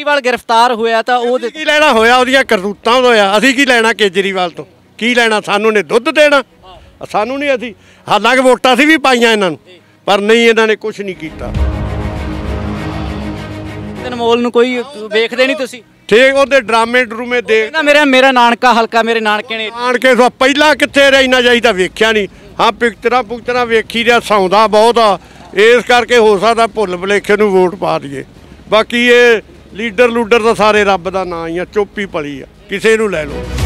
ਕੇਜਰੀਵਾਲ गिरफ्तार होया ਤਾਂ ਉਹ ਕੀ ਲੈਣਾ ਹੋਇਆ ਉਹਦੀਆਂ ਕਰਤੂਤਾਂ ਤੋਂ ਹੋਇਆ। ਅਸੀਂ ਕੀ ਲੈਣਾ ਕੇਜਰੀਵਾਲ ਤੋਂ? ਕੀ ਲੈਣਾ? ਸਾਨੂੰ ਨੇ ਦੁੱਧ ਦੇਣਾ, ਸਾਨੂੰ ਨਹੀਂ। ਅਸੀਂ ਹਾਲਾਂਕਿ ਵੋਟਾਂ ਅਸੀਂ ਵੀ ਪਾਈਆਂ ਇਹਨਾਂ ਨੂੰ, ਪਰ ਨਹੀਂ, ਇਹਨਾਂ ਨੇ ਕੁਝ ਨਹੀਂ ਕੀਤਾ। ਅਨਮੋਲ ਨੂੰ ਕੋਈ ਵੇਖਦੇ ਨਹੀਂ ਤੁਸੀਂ? ਠੀਕ, ਉਹਦੇ ਡਰਾਮੇ ਡਰੂਮੇ ਦੇਖ ਨਾ ਮੇਰਾ ਨਾਨਕਾ ਹਲਕਾ, ਮੇਰੇ ਨਾਨਕੇ ਨੇ ਨਾਨਕੇ ਤੋਂ ਪਹਿਲਾਂ ਕਿੱਥੇ ਰਹਿਣਾ ਚਾਹੀਦਾ, ਵੇਖਿਆ ਨਹੀਂ। ਹਾਂ, ਪਿਕਚਰਾਂ ਵੇਖੀ ਰਿਹਾ, ਸੌਂਦਾ ਬਹੁਤ ਆ, ਇਸ ਕਰਕੇ ਹੋ ਸਕਦਾ ਭੁੱਲ ਭੁਲੇਖੇ ਨੂੰ ਵੋਟ ਪਾ ਦਈਏ। ਬਾਕੀ ਇਹ ਲੀਡਰ ਤਾਂ ਸਾਰੇ ਰੱਬ ਦਾ ਨਾਂ ਹੀ ਆ, ਚੋਪੀ ਪਲੀ ਆ, ਕਿਸੇ ਨੂੰ ਲੈ ਲਓ।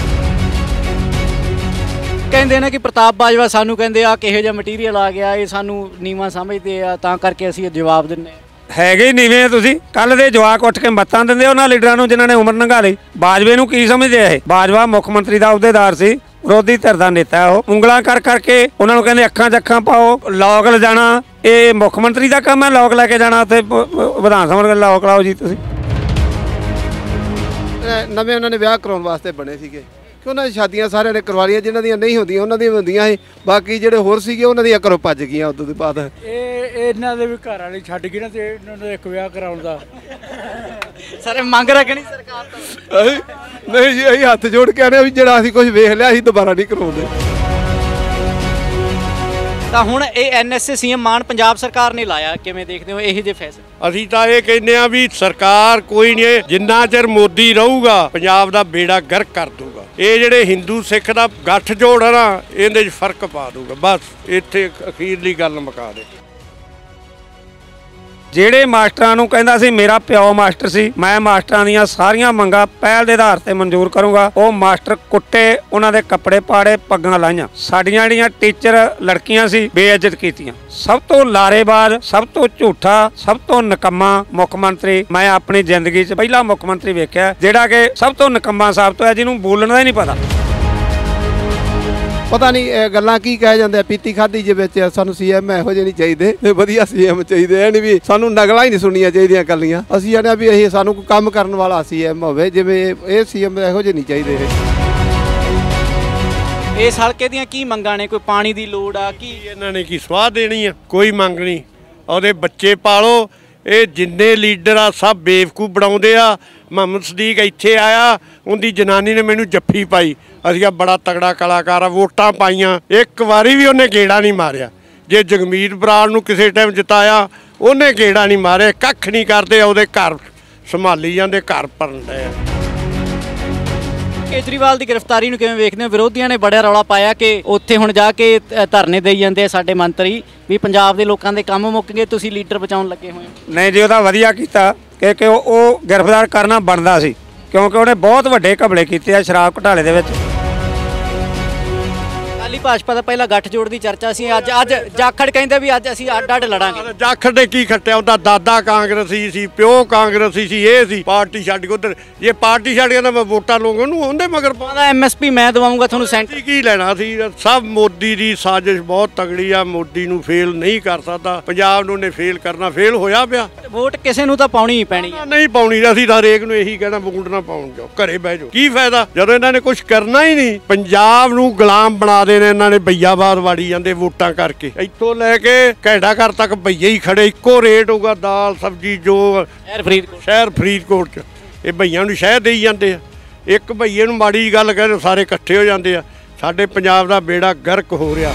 ਕਹਿੰਦੇ ਨੇ ਕਿ ਪ੍ਰਤਾਪ ਬਾਜਵਾ ਸਾਨੂੰ ਕਹਿੰਦੇ ਆ ਕਿਹੋ ਜਿਹਾ ਮਟੀਰੀਅਲ ਆ ਗਿਆ, ਇਹ ਸਾਨੂੰ ਨੀਵਾਂ ਸਮਝਦੇ ਆ, ਤਾਂ ਕਰਕੇ ਅਸੀਂ ਜਵਾਬ ਦਿੰਦੇ ਹੈਗੇ ਨੀਵੇਂ। ਤੁਸੀਂ ਕੱਲ ਦੇ ਜਵਾਕ ਉੱਠ ਕੇ ਮੱਤਾਂ ਦਿੰਦੇ ਉਹਨਾਂ ਲੀਡਰਾਂ ਨੂੰ ਜਿਨ੍ਹਾਂ ਨੇ ਉਮਰ ਲੰਘਾ ਲਈ। ਬਾਜਵੇ ਨੂੰ ਕੀ ਸਮਝਦੇ ਆ? ਇਹ ਬਾਜਵਾ ਮੁੱਖ ਮੰਤਰੀ ਦਾ ਅਹੁਦੇਦਾਰ ਸੀ, ਵਿਰੋਧੀ ਧਿਰ ਦਾ ਨੇਤਾ। ਉਹ ਉਂਗਲਾਂ ਕਰਕੇ ਉਹਨਾਂ ਨੂੰ ਕਹਿੰਦੇ ਅੱਖਾਂ 'ਚ ਅੱਖਾਂ ਪਾਓ, ਲੋਕ ਲਿਜਾਣਾ ਇਹ ਮੁੱਖ ਮੰਤਰੀ ਦਾ ਕੰਮ ਹੈ। ਲੋਕ ਲੈ ਕੇ ਜਾਣਾ ਉੱਥੇ ਵਿਧਾਨ ਸਭਾ ਲੋਕ ਲਾਓ ਜੀ। ਤੁਸੀਂ ਨਵੇਂ ਉਹਨਾਂ ਨੇ ਵਿਆਹ ਕਰਾਉਣ ਵਾਸਤੇ ਬਣੇ ਸੀਗੇ ਕਿ ਉਹਨਾਂ ਦੀ ਸ਼ਾਦੀਆਂ ਸਾਰਿਆਂ ਨੇ ਕਰਵਾ ਲਈਆਂ, ਜਿਨ੍ਹਾਂ ਦੀਆਂ ਨਹੀਂ ਹੁੰਦੀਆਂ ਉਹਨਾਂ ਦੀਆਂ ਹੁੰਦੀਆਂ ਸੀ। ਬਾਕੀ ਜਿਹੜੇ ਹੋਰ ਸੀਗੇ ਉਹਨਾਂ ਦੀਆਂ ਘਰੋਂ ਭੱਜ ਗਈਆਂ ਉਦੋਂ ਦੇ ਬਾਅਦ। ਇਹਨਾਂ ਦੇ ਵੀ ਘਰ ਵਾਲੀ ਛੱਡ ਗਈ ਨਾ, ਤੇ ਇਹਨਾਂ ਦਾ ਇੱਕ ਵਿਆਹ ਕਰਾਉਣ ਦਾ ਸਾਰੇ ਮੰਗ ਰੱਖਣੀ ਸਰਕਾਰ ਤੋਂ। ਨਹੀਂ ਜੀ, ਅਸੀਂ ਹੱਥ ਜੋੜ ਕੇ ਆਨੇ ਵੀ ਜਿਹੜਾ ਅਸੀਂ ਕੁਝ ਵੇਖ ਲਿਆ ਅਸੀਂ ਦੁਬਾਰਾ ਨਹੀਂ ਕਰਾਉਂਦੇ। ਤਾਂ ਹੁਣ ਇਹ ਐਨਐਸਏ ਸੀਐਮ ਮਾਨ ਪੰਜਾਬ ਸਰਕਾਰ ਨੇ ਲਾਇਆ, ਕਿਵੇਂ ਦੇਖਦੇ ਹੋ ਇਹੋ ਜਿਹੇ ਫੈਸਲੇ? ਅਸੀਂ ਤਾਂ ਇਹ ਕਹਿੰਦੇ ਆ ਵੀ ਸਰਕਾਰ ਕੋਈ ਨਹੀਂ, ਜਿੰਨਾ ਚਿਰ ਮੋਦੀ ਰਹੂਗਾ ਪੰਜਾਬ ਦਾ ਬੇੜਾ ਗਰਕ ਕਰ ਦੂਗਾ। ਇਹ ਜਿਹੜੇ ਹਿੰਦੂ ਸਿੱਖ ਦਾ ਗੱਠ ਜੋੜ ਆ ਨਾ, ਇਹਦੇ 'ਚ ਫਰਕ ਪਾ ਦੂਗਾ। ਬਸ ਇੱਥੇ ਅਖੀਰਲੀ ਗੱਲ ਮੁਕਾ ਦੇ। ਜਿਹੜੇ ਮਾਸਟਰਾਂ ਨੂੰ ਕਹਿੰਦਾ ਸੀ ਮੇਰਾ ਪਿਓ ਮਾਸਟਰ ਸੀ, ਮੈਂ ਮਾਸਟਰਾਂ ਦੀਆਂ ਸਾਰੀਆਂ ਮੰਗਾਂ ਪਹਿਲ ਦੇ ਆਧਾਰ ਤੇ ਮਨਜ਼ੂਰ ਕਰੂੰਗਾ, ਉਹ ਮਾਸਟਰ ਕੁੱਟੇ, ਉਹਨਾਂ ਦੇ ਕੱਪੜੇ ਪਾੜੇ, ਪੱਗਾਂ ਲਾਈਆਂ। ਸਾਡੀਆਂ ਜਿਹੜੀਆਂ ਟੀਚਰ ਲੜਕੀਆਂ ਸੀ ਬੇਇੱਜ਼ਤ ਕੀਤੀਆਂ। ਸਭ ਤੋਂ ਲਾਰੇਬਾਜ਼, ਸਭ ਤੋਂ ਝੂਠਾ, ਸਭ ਤੋਂ ਨਿਕੰਮਾ ਮੁੱਖ ਮੰਤਰੀ ਮੈਂ ਆਪਣੀ ਜ਼ਿੰਦਗੀ 'ਚ ਪਹਿਲਾ ਮੁੱਖ ਮੰਤਰੀ ਵੇਖਿਆ ਜਿਹੜਾ ਕਿ ਸਭ ਤੋਂ ਨਿਕੰਮਾ ਸਾਬਤ ਹੋਇਆ, ਜਿਹਨੂੰ ਬੋਲਣ ਦਾ ਹੀ ਨਹੀਂ ਪਤਾ ਨਹੀਂ ਇਹ ਗੱਲਾਂ ਕੀ ਕਹਿ ਜਾਂਦੇ ਆ, ਪੀਤੀ ਖਾਦੀ ਜੇ ਵਿੱਚ। ਸਾਨੂੰ ਸੀਐਮ ਇਹੋ ਜਿਹੇ ਨਹੀਂ ਚਾਹੀਦੇ, ਵਧੀਆ ਸੀਐਮ ਚਾਹੀਦੇ। ਇਹ ਨਹੀਂ ਵੀ ਸਾਨੂੰ ਨਗਲਾਂ ਹੀ ਨਹੀਂ ਸੁਣਨੀਆਂ ਚਾਹੀਦੀਆਂ ਗੱਲਾਂ। ਅਸੀਂ ਕਹਿੰਦੇ ਵੀ ਅਸੀਂ ਸਾਨੂੰ ਕੋਈ ਕੰਮ ਕਰਨ ਵਾਲਾ ਸੀਐਮ ਹੋਵੇ, ਜਿਵੇਂ ਇਹ ਸੀਐਮ ਇਹੋ ਜਿਹੇ ਨਹੀਂ ਚਾਹੀਦੇ। ਇਸ ਹਲਕੇ ਦੀਆਂ ਕੀ ਮੰਗਾਂ ਨੇ? ਕੋਈ ਪਾਣੀ ਦੀ ਲੋੜ ਆ? ਕੀ ਇਹਨਾਂ ਨੇ ਕੀ ਸਵਾਹ ਦੇਣੀ ਆ? ਕੋਈ ਮੰਗ ਨਹੀਂ। ਉਹਦੇ ਬੱਚੇ ਪਾਲੋ। ਇਹ ਜਿੰਨੇ ਲੀਡਰ ਆ ਸਭ ਬੇਵਕੂਫ ਬਣਾਉਂਦੇ ਆ। ਮੁਹੰਮਦ ਸਦੀਕ ਇੱਥੇ ਆਇਆ, ਉਹਦੀ ਜਨਾਨੀ ਨੇ ਮੈਨੂੰ ਜੱਫੀ ਪਾਈ। ਅਸੀਂ ਆ ਬੜਾ ਤਗੜਾ ਕਲਾਕਾਰ ਆ, ਵੋਟਾਂ ਪਾਈਆਂ, ਇੱਕ ਵਾਰੀ ਵੀ ਉਹਨੇ ਗੇੜਾ ਨਹੀਂ ਮਾਰਿਆ। ਜੇ ਜਗਮੀਤ ਬਰਾੜ ਨੂੰ ਕਿਸੇ ਟਾਈਮ ਜਿਤਾਇਆ, ਉਹਨੇ ਗੇੜਾ ਨਹੀਂ ਮਾਰਿਆ। ਕੱਖ ਨਹੀਂ ਕਰਦੇ, ਉਹਦੇ ਘਰ ਸੰਭਾਲੀ ਜਾਂਦੇ, ਘਰ ਭਰਨ ਡਏ ਆ। ਕੇਜਰੀਵਾਲ ਦੀ ਗ੍ਰਿਫਤਾਰੀ ਨੂੰ ਕਿਵੇਂ ਵੇਖਦੇ ਹੋ? ਵਿਰੋਧੀਆਂ ਨੇ ਬੜਾ ਰੌਲਾ ਪਾਇਆ ਕਿ ਉੱਥੇ ਹੁਣ ਜਾ ਕੇ ਧਰਨੇ ਦੇਈ ਜਾਂਦੇ ਆ ਸਾਡੇ ਮੰਤਰੀ ਵੀ ਪੰਜਾਬ ਦੇ ਲੋਕਾਂ ਦੇ ਕੰਮ ਮੁੱਕ ਗਏ, ਤੁਸੀਂ ਲੀਡਰ ਬਚਾਉਣ ਲੱਗੇ ਹੋਏ ਹੋ। ਨਹੀਂ ਜੀ, ਉਹਦਾ ਵਧੀਆ ਕੀਤਾ ਕਿ ਉਹ ਗ੍ਰਿਫਤਾਰ ਕਰਨਾ ਬਣਦਾ ਸੀ, ਕਿਉਂਕਿ ਉਹਨੇ ਬਹੁਤ ਵੱਡੇ ਘਪਲੇ ਕੀਤੇ ਆ ਸ਼ਰਾਬ ਘੁਟਾਲੇ ਦੇ ਵਿੱਚ। ਅਕਾਲੀ ਭਾਜਪਾ ਦਾ ਪਹਿਲਾਂ ਗੱਠਜੋੜ ਦੀ ਚਰਚਾ ਸੀ, ਅੱਜ ਜਾਖੜ ਕਹਿੰਦੇ ਵੀ ਅੱਜ ਅਸੀਂ ਅੱਡ ਲਾਂਗੇ। ਜਾਖੜ ਨੇ ਕੀ ਖੱਟਿਆ? ਉਹਦਾ ਦਾਦਾ ਕਾਂਗਰਸੀ ਸੀ, ਪਿਓ ਕਾਂਗਰਸੀ ਸੀ, ਇਹ ਸੀ ਪਾਰਟੀ ਛੱਡ ਕੇ ਉਧਰ। ਜੇ ਪਾਰਟੀ ਛੱਡ ਕੇ ਤਾਂ ਮੈਂ ਵੋਟਾਂ ਲਵਾਂਗਾ ਉਹਨੂੰ, ਉਹਦੇ ਮਗਰ ਪਾਉਂਦਾ। ਐਮਐਸਪੀ ਮੈਂ ਦਵਾਉਂਗਾ ਤੁਹਾਨੂੰ, ਸੈਂਟਰ ਕੀ ਲੈਣਾ ਸੀ? ਸਭ ਮੋਦੀ ਦੀ ਸਾਜ਼ਿਸ਼ ਬਹੁਤ ਤਗੜੀ ਆ। ਮੋਦੀ ਨੂੰ ਫੇਲ ਨਹੀਂ ਕਰ ਸਕਦਾ, ਪੰਜਾਬ ਨੂੰ ਨੇ ਫੇਲ ਕਰਨਾ, ਫੇਲ ਹੋਇਆ ਪਿਆ। ਵੋਟ ਕਿਸੇ ਨੂੰ ਤਾਂ ਪਾਉਣੀ ਹੀ ਪੈਣੀ ਆ। ਨਹੀਂ ਪਾਉਣੀ, ਅਸੀਂ ਤਾਂ ਹਰੇਕ ਨੂੰ ਇਹੀ ਕਹਿਣਾ ਵੋਟ ਨਾ ਪਾਉਣ ਜਾਓ, ਘਰੇ ਬਹਿ ਜਾਓ। ਕੀ ਫਾਇਦਾ ਜਦੋਂ ਇਹਨਾਂ ਨੇ ਕੁਝ ਕਰਨਾ ਹੀ ਨਹੀਂ? ਪੰਜਾਬ ਨੂੰ ਗੁਲਾਮ ਬਣਾ ਦੇਣੇ ਇਹਨਾਂ ਨੇ, ਬਈਆਬਾਦ ਵਾੜੀ ਜਾਂਦੇ ਵੋਟਾਂ ਕਰਕੇ। ਇੱਥੋਂ ਲੈ ਕੇ ਘੈਂਟਾ ਘਰ ਤੱਕ ਬਈਏ ਹੀ ਖੜੇ, ਇੱਕੋ ਰੇਟ ਹੋਊਗਾ ਦਾਲ ਸਬਜ਼ੀ ਜੋ ਸ਼ਹਿਰ ਫਰੀਦਕੋਟ 'ਚ। ਇਹ ਬਈਆਂ ਨੂੰ ਸ਼ਹਿਰ ਦੇਈ ਜਾਂਦੇ ਆ। ਇੱਕ ਬਈਏ ਨੂੰ ਮਾੜੀ ਗੱਲ ਕਹਿੰਦੇ ਸਾਰੇ ਇਕੱਠੇ ਹੋ ਜਾਂਦੇ ਆ। ਸਾਡੇ ਪੰਜਾਬ ਦਾ ਬੇੜਾ ਗਰਕ ਹੋ ਰਿਹਾ।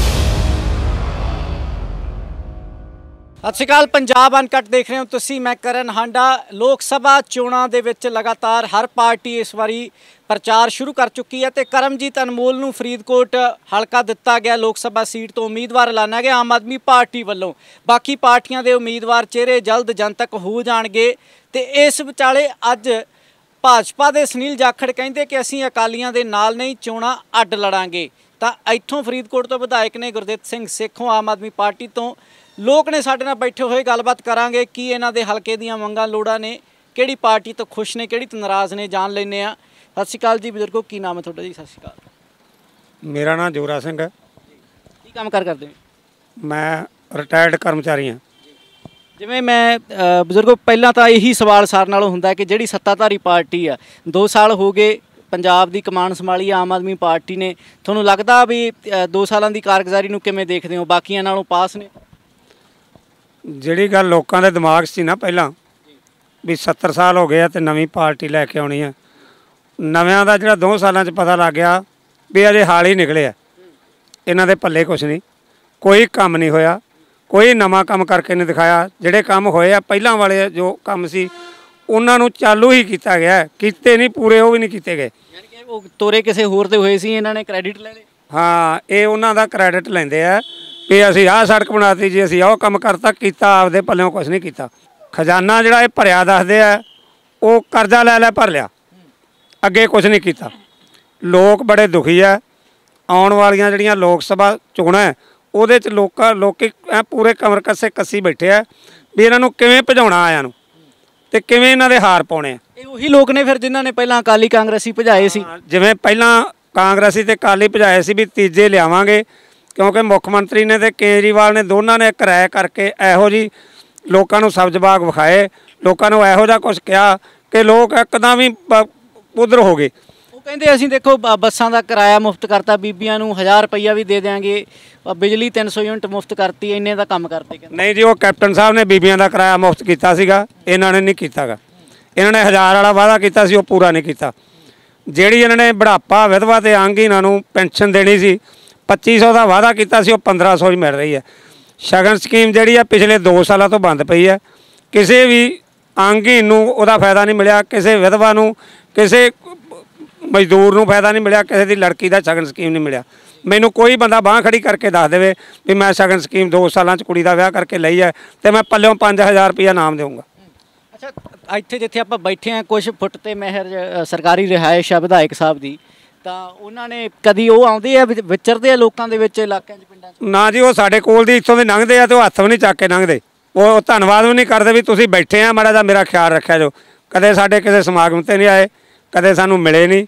ਸਤਿ ਸ਼੍ਰੀ ਅਕਾਲ, ਪੰਜਾਬ ਅਨਕਟ ਦੇਖ ਰਹੇ ਹੋ ਤੁਸੀਂ। ਮੈਂ ਕਰਨ ਹਾਂਡਾ। ਲੋਕ ਸਭਾ ਚੋਣਾਂ ਦੇ ਵਿੱਚ ਲਗਾਤਾਰ ਹਰ ਪਾਰਟੀ ਇਸ ਵਾਰੀ ਪ੍ਰਚਾਰ ਸ਼ੁਰੂ ਕਰ ਚੁੱਕੀ ਹੈ ਤੇ ਕਰਮਜੀਤ ਅਨਮੋਲ ਨੂੰ ਫਰੀਦਕੋਟ ਹਲਕਾ ਦਿੱਤਾ ਗਿਆ, ਲੋਕ ਸਭਾ ਸੀਟ ਤੋਂ ਉਮੀਦਵਾਰ ਐਲਾਨਿਆ ਗਿਆ ਆਮ ਆਦਮੀ ਪਾਰਟੀ ਵੱਲੋਂ। ਬਾਕੀ ਪਾਰਟੀਆਂ ਦੇ ਉਮੀਦਵਾਰ ਚਿਹਰੇ ਜਲਦ ਜਨਤਕ ਹੋ ਜਾਣਗੇ ਤੇ ਇਸ ਵਿਚਾਲੇ ਅੱਜ ਭਾਜਪਾ ਦੇ ਸੁਨੀਲ ਜਾਖੜ ਕਹਿੰਦੇ ਕਿ ਅਸੀਂ ਅਕਾਲੀਆਂ ਦੇ ਨਾਲ ਨਹੀਂ, ਚੋਣਾਂ ਅੱਡ ਲੜਾਂਗੇ। ਤਾਂ ਇੱਥੋਂ ਫਰੀਦਕੋਟ ਤੋਂ ਵਿਧਾਇਕ ਨੇ ਗੁਰਦਿੱਤ ਸਿੰਘ ਸੇਖੋਂ ਆਮ ਆਦਮੀ ਪਾਰਟੀ ਤੋਂ, ਲੋਕ ਨੇ ਸਾਡੇ ਨਾਲ ਬੈਠੇ ਹੋਏ, ਗੱਲਬਾਤ ਕਰਾਂਗੇ ਕੀ ਇਹਨਾਂ ਦੇ ਹਲਕੇ ਦੀਆਂ ਮੰਗਾਂ ਲੋੜਾਂ ਨੇ, ਕਿਹੜੀ ਪਾਰਟੀ ਤੋਂ ਖੁਸ਼ ਨੇ, ਕਿਹੜੀ ਤੋਂ ਨਾਰਾਜ਼ ਨੇ, ਜਾਣ ਲੈਂਦੇ ਆ। ਸਤਿ ਸ਼੍ਰੀ ਅਕਾਲ ਜੀ ਬਜ਼ੁਰਗੋ, ਕੀ ਨਾਮ ਹੈ ਤੁਹਾਡਾ ਜੀ? ਸਤਿ ਸ਼੍ਰੀ ਅਕਾਲ। ਮੇਰਾ ਨਾਮ ਜੋਰਾ ਸਿੰਘ ਹੈ। ਕੀ ਕੰਮ ਕਰਦੇ ਹੋ? ਮੈਂ ਰਿਟਾਇਰਡ ਕਰਮਚਾਰੀ ਹਾਂ। ਜਿਵੇਂ ਮੈਂ ਬਜ਼ੁਰਗੋ ਪਹਿਲਾਂ ਤਾਂ ਇਹੀ ਸਵਾਲ ਸਾਰਿਆਂ ਨਾਲੋਂ ਹੁੰਦਾ ਕਿ ਜਿਹੜੀ ਸੱਤਾਧਾਰੀ ਪਾਰਟੀ ਆ, 2 ਸਾਲ ਹੋ ਗਏ ਪੰਜਾਬ ਦੀ ਕਮਾਨ ਸੰਭਾਲੀ ਆਮ ਆਦਮੀ ਪਾਰਟੀ ਨੇ, ਤੁਹਾਨੂੰ ਲੱਗਦਾ ਵੀ 2 ਸਾਲਾਂ ਦੀ ਕਾਰਗੁਜ਼ਾਰੀ ਨੂੰ ਕਿਵੇਂ ਦੇਖਦੇ ਹੋ? ਬਾਕੀਆਂ ਨਾਲੋਂ ਪਾਸ ਨੇ? ਜਿਹੜੀ ਗੱਲ ਲੋਕਾਂ ਦੇ ਦਿਮਾਗ 'ਚ ਸੀ ਨਾ ਪਹਿਲਾਂ, ਵੀ 70 ਸਾਲ ਹੋ ਗਏ ਆ ਤੇ ਨਵੀਂ ਪਾਰਟੀ ਲੈ ਕੇ ਆਉਣੀ ਆ। ਨਵਿਆਂ ਦਾ ਜਿਹੜਾ 2 ਸਾਲਾਂ 'ਚ ਪਤਾ ਲੱਗ ਗਿਆ ਵੀ ਅਜੇ ਹਾਲ ਹੀ ਨਿਕਲੇ ਆ, ਇਹਨਾਂ ਦੇ ਪੱਲੇ ਕੁਛ ਨਹੀਂ, ਕੋਈ ਕੰਮ ਨਹੀਂ ਹੋਇਆ, ਕੋਈ ਨਵਾਂ ਕੰਮ ਕਰਕੇ ਨਹੀਂ ਦਿਖਾਇਆ। ਜਿਹੜੇ ਕੰਮ ਹੋਏ ਆ ਪਹਿਲਾਂ ਵਾਲੇ ਜੋ ਕੰਮ ਸੀ ਉਹਨਾਂ ਨੂੰ ਚਾਲੂ ਹੀ ਕੀਤਾ ਗਿਆ, ਕੀਤੇ ਨਹੀਂ ਪੂਰੇ, ਉਹ ਵੀ ਨਹੀਂ ਕੀਤੇ ਗਏ। ਯਾਨੀ ਕਿ ਉਹ ਤੋਰੇ ਕਿਸੇ ਹੋਰ ਤੇ ਹੋਏ ਸੀ, ਇਹਨਾਂ ਨੇ ਕ੍ਰੈਡਿਟ ਲੈ ਲਏ। ਹਾਂ, ਇਹ ਉਹਨਾਂ ਦਾ ਕ੍ਰੈਡਿਟ ਲੈਂਦੇ ਆ ਵੀ ਅਸੀਂ ਆਹ ਸੜਕ ਬਣਾਤੀ ਜੀ, ਅਸੀਂ ਉਹ ਕੰਮ ਕਰਤਾ, ਕੀਤਾ ਆਪਦੇ ਪੱਲਿਓਂ ਕੁਛ ਨਹੀਂ ਕੀਤਾ। ਖਜ਼ਾਨਾ ਜਿਹੜਾ ਇਹ ਭਰਿਆ ਦੱਸਦੇ ਆ, ਉਹ ਕਰਜ਼ਾ ਲੈ ਭਰ ਲਿਆ, ਅੱਗੇ ਕੁਛ ਨਹੀਂ ਕੀਤਾ। ਲੋਕ ਬੜੇ ਦੁਖੀ ਆ। ਆਉਣ ਵਾਲੀਆਂ ਜਿਹੜੀਆਂ ਲੋਕ ਸਭਾ ਚੋਣਾਂ ਉਹਦੇ 'ਚ ਲੋਕੀ ਪੂਰੇ ਕਮਰ ਕੱਸੀ ਬੈਠੇ ਆ ਵੀ ਇਹਨਾਂ ਨੂੰ ਕਿਵੇਂ ਭਜਾਉਣਾ ਆਇਆਂ ਨੂੰ ਤੇ ਕਿਵੇਂ ਇਹਨਾਂ ਦੇ ਹਾਰ ਪਾਉਣੇ ਆ। ਇਹ ਉਹੀ ਲੋਕ ਨੇ ਫਿਰ ਜਿਨ੍ਹਾਂ ਨੇ ਪਹਿਲਾਂ ਅਕਾਲੀ ਕਾਂਗਰਸੀ ਭਜਾਏ ਸੀ। ਜਿਵੇਂ ਪਹਿਲਾਂ ਕਾਂਗਰਸੀ ਤੇ ਅਕਾਲੀ ਭਜਾਏ ਸੀ ਵੀ ਤੀਜੇ ਲਿਆਵਾਂਗੇ, ਕਿਉਂਕਿ ਮੁੱਖ ਮੰਤਰੀ ਨੇ ਤੇ ਕੇਜਰੀਵਾਲ ਨੇ ਦੋਨਾਂ ਨੇ ਇੱਕ ਰਾਏ ਕਰਕੇ ਇਹੋ ਜਿਹੀ ਲੋਕਾਂ ਨੂੰ ਸਬਜ਼ ਬਾਗ ਵਿਖਾਏ, ਲੋਕਾਂ ਨੂੰ ਇਹੋ ਜਿਹਾ ਕੁਛ ਕਿਹਾ ਕਿ ਲੋਕ ਇੱਕਦਮ ਹੀ ਉਧਰ ਹੋ ਗਏ। ਉਹ ਕਹਿੰਦੇ ਅਸੀਂ ਦੇਖੋ ਬੱਸਾਂ ਦਾ ਕਿਰਾਇਆ ਮੁਫਤ ਕਰਤਾ, ਬੀਬੀਆਂ ਨੂੰ 1000 ਰੁਪਈਆ ਵੀ ਦੇ ਦਿਆਂਗੇ, ਬਿਜਲੀ 300 ਯੂਨਿਟ ਮੁਫਤ ਕਰਤੀ, ਇੰਨੇ ਦਾ ਕੰਮ ਕਰਦੇ। ਨਹੀਂ ਜੀ, ਉਹ ਕੈਪਟਨ ਸਾਹਿਬ ਨੇ ਬੀਬੀਆਂ ਦਾ ਕਿਰਾਇਆ ਮੁਫਤ ਕੀਤਾ ਸੀਗਾ, ਇਹਨਾਂ ਨੇ ਨਹੀਂ ਕੀਤਾ ਗਾ। ਇਹਨਾਂ ਨੇ 1000 ਵਾਲਾ ਵਾਅਦਾ ਕੀਤਾ ਸੀ, ਉਹ ਪੂਰਾ ਨਹੀਂ ਕੀਤਾ। ਜਿਹੜੀ ਇਹਨਾਂ ਨੇ ਬੁਢਾਪਾ ਵਿਧਵਾ ਤੇ ਅੰਗਹੀਣਾਂ ਨੂੰ ਪੈਨਸ਼ਨ ਦੇਣੀ ਸੀ, 2500 ਦਾ ਵਾਅਦਾ ਕੀਤਾ ਸੀ, ਉਹ 1500 ਹੀ ਮਿਲ ਰਹੀ ਹੈ। ਸ਼ਗਨ ਸਕੀਮ ਜਿਹੜੀ ਆ ਪਿਛਲੇ 2 ਸਾਲਾਂ ਤੋਂ ਬੰਦ ਪਈ ਹੈ, ਕਿਸੇ ਵੀ ਅੰਗਹੀਣ ਨੂੰ ਉਹਦਾ ਫਾਇਦਾ ਨਹੀਂ ਮਿਲਿਆ, ਕਿਸੇ ਵਿਧਵਾ ਨੂੰ, ਕਿਸੇ ਮਜ਼ਦੂਰ ਨੂੰ ਫਾਇਦਾ ਨਹੀਂ ਮਿਲਿਆ, ਕਿਸੇ ਦੀ ਲੜਕੀ ਦਾ ਸ਼ਗਨ ਸਕੀਮ ਨਹੀਂ ਮਿਲਿਆ। ਮੈਨੂੰ ਕੋਈ ਬੰਦਾ ਬਾਂਹ ਖੜੀ ਕਰਕੇ ਦੱਸ ਦੇਵੇ ਵੀ ਮੈਂ ਸ਼ਗਨ ਸਕੀਮ 2 ਸਾਲਾਂ 'ਚ ਕੁੜੀ ਦਾ ਵਿਆਹ ਕਰਕੇ ਲਈ ਹੈ ਤੇ ਮੈਂ ਪੱਲਿਓਂ 5000 ਰੁਪਈਆ ਨਾਮ ਦੇਵਾਂਗਾ। ਅੱਛਾ, ਇੱਥੇ ਜਿੱਥੇ ਆਪਾਂ ਬੈਠੇ ਹਾਂ ਕੁਝ ਫੁੱਟ ਤੇ ਮਹਿਰ ਸਰਕਾਰੀ ਰਿਹਾਇਸ਼ ਆ ਵਿਧਾਇਕ ਸਾਹਿਬ ਦੀ, ਤਾਂ ਉਹਨਾਂ ਨੇ ਕਦੀ ਉਹ ਆਉਂਦੇ ਆ ਵਿਚਰਦੇ ਆ ਲੋਕਾਂ ਦੇ ਵਿੱਚ, ਇਲਾਕਿਆਂ 'ਚ, ਪਿੰਡਾਂ 'ਚ? ਨਾ ਜੀ, ਉਹ ਸਾਡੇ ਕੋਲ ਦੀ ਇੱਥੋਂ ਦੇ ਲੰਘਦੇ ਆ ਤੇ ਉਹ ਹੱਥ ਵੀ ਨਹੀਂ ਚੱਕ ਕੇ ਲੰਘਦੇ। ਉਹ ਧੰਨਵਾਦ ਵੀ ਨਹੀਂ ਕਰਦੇ ਵੀ ਤੁਸੀਂ ਬੈਠੇ ਆ, ਮਾੜਾ ਜਿਹਾ ਮੇਰਾ ਖਿਆਲ ਰੱਖਿਆ ਜੋ। ਕਦੇ ਸਾਡੇ ਕਿਸੇ ਸਮਾਗਮ 'ਤੇ ਨਹੀਂ ਆਏ, ਕਦੇ ਸਾਨੂੰ ਮਿਲੇ ਨਹੀਂ।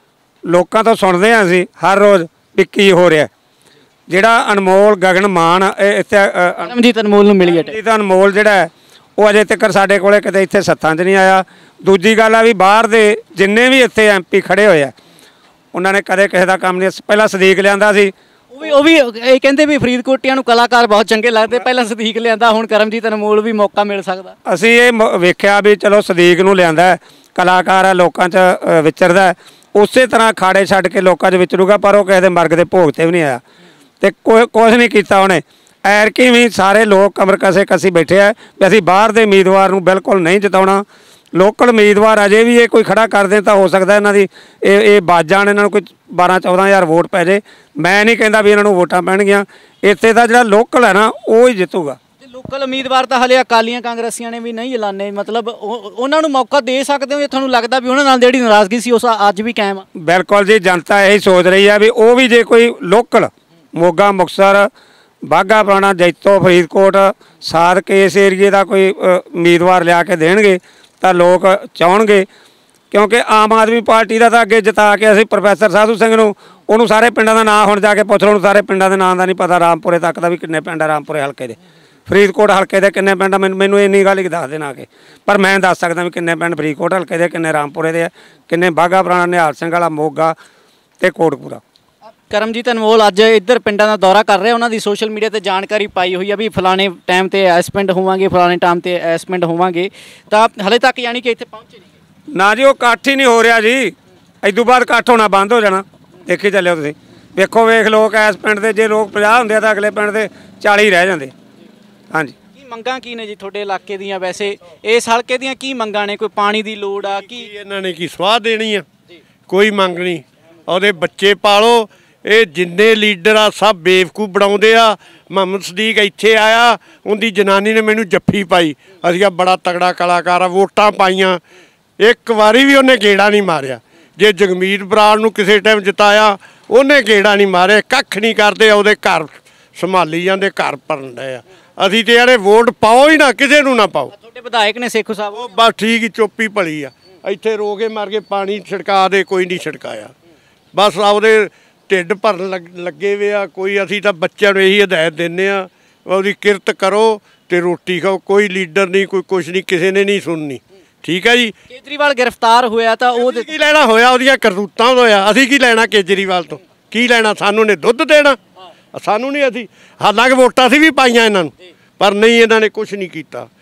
ਲੋਕਾਂ ਤੋਂ ਸੁਣਦੇ ਹਾਂ ਅਸੀਂ ਹਰ ਰੋਜ਼ ਵੀ ਕੀ ਹੋ ਰਿਹਾ। ਜਿਹੜਾ ਅਨਮੋਲ ਗਗਨ ਮਾਨ ਇੱਥੇ ਕਰਮਜੀਤ ਅਨਮੋਲ ਨੂੰ ਮਿਲੀ ਹੈ, ਅਨਮੋਲ ਜਿਹੜਾ ਉਹ ਅਜੇ ਤੱਕ ਸਾਡੇ ਕੋਲੇ ਕਿਤੇ ਇੱਥੇ ਸੱਥਾਂ 'ਚ ਨਹੀਂ ਆਇਆ। ਦੂਜੀ ਗੱਲ ਆ ਵੀ ਬਾਹਰ ਦੇ ਜਿੰਨੇ ਵੀ ਇੱਥੇ MP ਖੜੇ ਹੋਏ ਆ, ਉਹਨਾਂ ਨੇ ਕਦੇ ਕਿਸੇ ਦਾ ਕੰਮ ਨਹੀਂ। ਪਹਿਲਾਂ ਸਦੀਕ ਲਿਆਂਦਾ ਸੀ, ਉਹ ਵੀ ਇਹ ਕਹਿੰਦੇ ਵੀ ਫਰੀਦਕੋਟੀਆਂ ਨੂੰ ਕਲਾਕਾਰ ਬਹੁਤ ਚੰਗੇ ਲੱਗਦੇ, ਪਹਿਲਾਂ ਸਦੀਕ ਲਿਆਂਦਾ, ਹੁਣ ਕਰਮਜੀਤ ਅਨਮੋਲ ਵੀ ਮੌਕਾ ਮਿਲ ਸਕਦਾ। ਅਸੀਂ ਇਹ ਵੇਖਿਆ ਵੀ ਚਲੋ ਸਦੀਕ ਨੂੰ ਲਿਆਂਦਾ, ਕਲਾਕਾਰ ਆ, ਲੋਕਾਂ 'ਚ ਵਿਚਰਦਾ, ਉਸੇ ਤਰ੍ਹਾਂ ਖਾੜੇ ਛੱਡ ਕੇ ਲੋਕਾਂ 'ਚ ਵਿਚਰੂਗਾ, ਪਰ ਉਹ ਕਿਸੇ ਦੇ ਮਰਗ ਦੇ ਭੋਗ 'ਤੇ ਵੀ ਨਹੀਂ ਆਇਆ ਤੇ ਕੁਛ ਨਹੀਂ ਕੀਤਾ ਉਹਨੇ। ਐਰਕੀ ਵੀ ਸਾਰੇ ਲੋਕ ਕਮਰ ਕੱਸੀ ਬੈਠੇ ਆ ਵੀ ਅਸੀਂ ਬਾਹਰ ਦੇ ਉਮੀਦਵਾਰ ਨੂੰ ਬਿਲਕੁਲ ਨਹੀਂ ਜਿਤਾਉਣਾ। ਲੋਕਲ ਉਮੀਦਵਾਰ ਅਜੇ ਵੀ ਇਹ ਕੋਈ ਖੜਾ ਕਰਦੇ ਤਾਂ ਹੋ ਸਕਦਾ ਇਹਨਾਂ ਦੀ ਇਹ ਬਾਜ ਜਾਣ, ਇਹਨਾਂ ਨੂੰ ਕੋਈ 12-14 ਵੋਟ ਪੈ ਜੇ। ਮੈਂ ਨਹੀਂ ਕਹਿੰਦਾ ਵੀ ਇਹਨਾਂ ਨੂੰ ਵੋਟਾਂ ਪੈਣਗੀਆਂ। ਇੱਥੇ ਦਾ ਜਿਹੜਾ ਲੋਕਲ ਹੈ ਨਾ ਉਹ ਹੀ ਜਿੱਤੂਗਾ। ਲੋਕਲ ਉਮੀਦਵਾਰ ਤਾਂ ਹਲੇ ਅਕਾਲੀਆਂ ਕਾਂਗਰਸੀਆਂ ਨੇ ਵੀ ਨਹੀਂ ਐਲਾਨੇ, ਮਤਲਬ ਉਹਨਾਂ ਨੂੰ ਮੌਕਾ ਦੇ ਸਕਦੇ ਹੋ ਜੇ ਤੁਹਾਨੂੰ ਲੱਗਦਾ ਵੀ ਉਹਨਾਂ ਨਾਲ ਜਿਹੜੀ ਨਾਰਾਜ਼ਗੀ ਸੀ ਉਸ ਅੱਜ ਵੀ ਕਾਇਮ ਆ? ਬਿਲਕੁਲ ਜੀ, ਜਨਤਾ ਇਹੀ ਸੋਚ ਰਹੀ ਹੈ ਵੀ ਉਹ ਵੀ ਜੇ ਕੋਈ ਲੋਕਲ ਮੋਗਾ, ਮੁਕਤਸਰ, ਬਾਘਾ ਪੁਰਾਣਾ, ਜੈਤੋ, ਫਰੀਦਕੋਟ, ਸਾਦਕ ਇਸ ਏਰੀਏ ਦਾ ਕੋਈ ਉਮੀਦਵਾਰ ਲਿਆ ਕੇ ਦੇਣਗੇ ਤਾਂ ਲੋਕ ਚਾਹਣਗੇ। ਕਿਉਂਕਿ ਆਮ ਆਦਮੀ ਪਾਰਟੀ ਦਾ ਤਾਂ ਅੱਗੇ ਜਿਤਾ ਕੇ ਅਸੀਂ ਪ੍ਰੋਫੈਸਰ ਸਾਧੂ ਸਿੰਘ ਨੂੰ, ਉਹਨੂੰ ਸਾਰੇ ਪਿੰਡਾਂ ਦਾ ਨਾਂ ਹੁਣ ਜਾ ਕੇ ਪੁੱਛ ਲਓ, ਉਹਨੂੰ ਸਾਰੇ ਪਿੰਡਾਂ ਦੇ ਨਾਂ ਦਾ ਨਹੀਂ ਪਤਾ। ਰਾਮਪੁਰੇ ਤੱਕ ਦਾ ਵੀ ਕਿੰਨੇ ਪਿੰਡ ਆ ਰਾਮਪੁਰੇ ਹਲਕੇ ਦੇ, ਫਰੀਦਕੋਟ ਹਲਕੇ ਦੇ ਕਿੰਨੇ ਪਿੰਡ ਆ, ਮੈਨੂੰ ਇੰਨੀ ਗੱਲ ਹੀ ਦੱਸ ਦੇਣਾ ਕਿ, ਪਰ ਮੈਂ ਦੱਸ ਸਕਦਾ ਵੀ ਕਿੰਨੇ ਪਿੰਡ ਫਰੀਦਕੋਟ ਹਲਕੇ ਦੇ, ਕਿੰਨੇ ਰਾਮਪੁਰੇ ਦੇ ਆ, ਕਿੰਨੇ ਬਾਘਾ ਪੁਰਾਣਾ, ਨਿਹਾਲ ਸਿੰਘ ਵਾਲਾ, ਮੋਗਾ ਤੇ ਕੋਟਪੂਰਾ। ਕਰਮਜੀਤ ਅਨਮੋਲ ਅੱਜ ਇੱਧਰ ਪਿੰਡਾਂ ਦਾ ਦੌਰਾ ਕਰ ਰਹੇ, ਉਹਨਾਂ ਦੀ ਸੋਸ਼ਲ ਮੀਡੀਆ ਤੇ ਜਾਣਕਾਰੀ ਪਾਈ ਹੋਈ ਆ ਵੀ ਫਲਾਣੇ ਟਾਈਮ ਤੇ ਇਸ ਪਿੰਡ ਹੋਵਾਂਗੇ, ਫਲਾਣੇ ਟਾਈਮ ਤੇ ਇਸ ਪਿੰਡ ਹੋਵਾਂਗੇ, ਤਾਂ ਹਲੇ ਤੱਕ ਯਾਨੀ ਕਿ ਇੱਥੇ ਪਹੁੰਚੇ ਨਹੀਂ ਨਾ ਜੀ। ਉਹ ਇਕੱਠ ਹੀ ਨਹੀਂ ਹੋ ਰਿਹਾ ਜੀ, ਇਦੋਂ ਬਾਅਦ ਇਕੱਠ ਹੋਣਾ ਬੰਦ ਹੋ ਜਾਣਾ। ਦੇਖੀ ਚੱਲਿਓ ਤੁਸੀਂ, ਵੇਖ ਲੋਕ ਇਸ ਪਿੰਡ ਦੇ ਜੇ ਲੋਕ 50 ਹੁੰਦੇ ਆ ਤਾਂ ਅਗਲੇ ਪਿੰਡ ਦੇ 40 ਰਹਿ ਜਾਂਦੇ। ਹਾਂਜੀ, ਕੀ ਮੰਗਾਂ ਕੀ ਨੇ ਜੀ ਤੁਹਾਡੇ ਇਲਾਕੇ ਦੀਆਂ? ਵੈਸੇ ਇਸ ਹਲਕੇ ਦੀਆਂ ਕੀ ਮੰਗਾਂ ਨੇ? ਕੋਈ ਪਾਣੀ ਦੀ ਲੋੜ ਆ? ਕੀ ਇਹਨਾਂ ਨੇ ਕੀ ਸਵਾਹ ਦੇਣੀ ਆ? ਕੋਈ ਮੰਗ ਨਹੀਂ। ਉਹਦੇ ਬੱਚੇ ਪਾਲੋ। ਇਹ ਜਿੰਨੇ ਲੀਡਰ ਆ ਸਭ ਬੇਵਕੂਫ ਬਣਾਉਂਦੇ ਆ। ਮੁਹੰਮਦ ਸਦੀਕ ਇੱਥੇ ਆਇਆ, ਉਹਦੀ ਜਨਾਨੀ ਨੇ ਮੈਨੂੰ ਜੱਫੀ ਪਾਈ। ਅਸੀਂ ਆ ਬੜਾ ਤਗੜਾ ਕਲਾਕਾਰ ਆ, ਵੋਟਾਂ ਪਾਈਆਂ, ਇੱਕ ਵਾਰੀ ਵੀ ਉਹਨੇ ਗੇੜਾ ਨਹੀਂ ਮਾਰਿਆ। ਜੇ ਜਗਮੀਤ ਬਰਾੜ ਨੂੰ ਕਿਸੇ ਟਾਈਮ ਜਿਤਾਇਆ, ਉਹਨੇ ਗੇੜਾ ਨਹੀਂ ਮਾਰਿਆ, ਕੱਖ ਨਹੀਂ ਕਰਦੇ। ਉਹਦੇ ਘਰ ਸੰਭਾਲੀ ਜਾਂਦੇ, ਘਰ ਭਰਨ ਡਏ ਆ। ਅਸੀਂ ਤੇ ਯਾਰੇ ਵੋਟ ਪਾਓ ਹੀ ਨਾ, ਕਿਸੇ ਨੂੰ ਨਾ ਪਾਓ। ਤੁਹਾਡੇ ਵਿਧਾਇਕ ਨੇ ਸੇਖੂ ਸਾਹਿਬ, ਉਹ ਬਸ ਠੀਕ ਹੀ ਚੁੱਪ ਹੀ ਭਲੀ ਆ। ਇੱਥੇ ਰੋ ਕੇ ਮਰ ਕੇ ਪਾਣੀ ਛਿੜਕਾ ਦੇ, ਕੋਈ ਨਹੀਂ ਛਿੜਕਾਇਆ। ਬਸ ਆਪਦੇ ਢਿੱਡ ਭਰਨ ਲੱਗੇ ਵੇ ਆ। ਕੋਈ ਅਸੀਂ ਤਾਂ ਬੱਚਿਆਂ ਨੂੰ ਇਹੀ ਹਦਾਇਤ ਦਿੰਦੇ ਆ, ਉਹਦੀ ਕਿਰਤ ਕਰੋ ਤੇ ਰੋਟੀ ਖਾਓ। ਕੋਈ ਲੀਡਰ ਨਹੀਂ, ਕੋਈ ਕੁਛ ਨਹੀਂ, ਕਿਸੇ ਨੇ ਨਹੀਂ ਸੁਣਨੀ। ਠੀਕ ਹੈ ਜੀ। ਕੇਜਰੀਵਾਲ ਗ੍ਰਿਫਤਾਰ ਹੋਇਆ ਤਾਂ ਉਹ ਕੀ ਲੈਣਾ ਹੋਇਆ? ਉਹਦੀਆਂ ਕਰਤੂਤਾਂ ਤੋਂ ਹੋਇਆ। ਅਸੀਂ ਕੀ ਲੈਣਾ ਕੇਜਰੀਵਾਲ ਤੋਂ? ਕੀ ਲੈਣਾ? ਸਾਨੂੰ ਨੇ ਦੁੱਧ ਦੇਣਾ? ਸਾਨੂੰ ਨਹੀਂ। ਅਸੀਂ ਹਾਲਾਂਕਿ ਵੋਟਾਂ ਅਸੀਂ ਵੀ ਪਾਈਆਂ ਇਹਨਾਂ ਨੂੰ, ਪਰ ਨਹੀਂ, ਇਹਨਾਂ ਨੇ ਕੁਛ ਨਹੀਂ ਕੀਤਾ।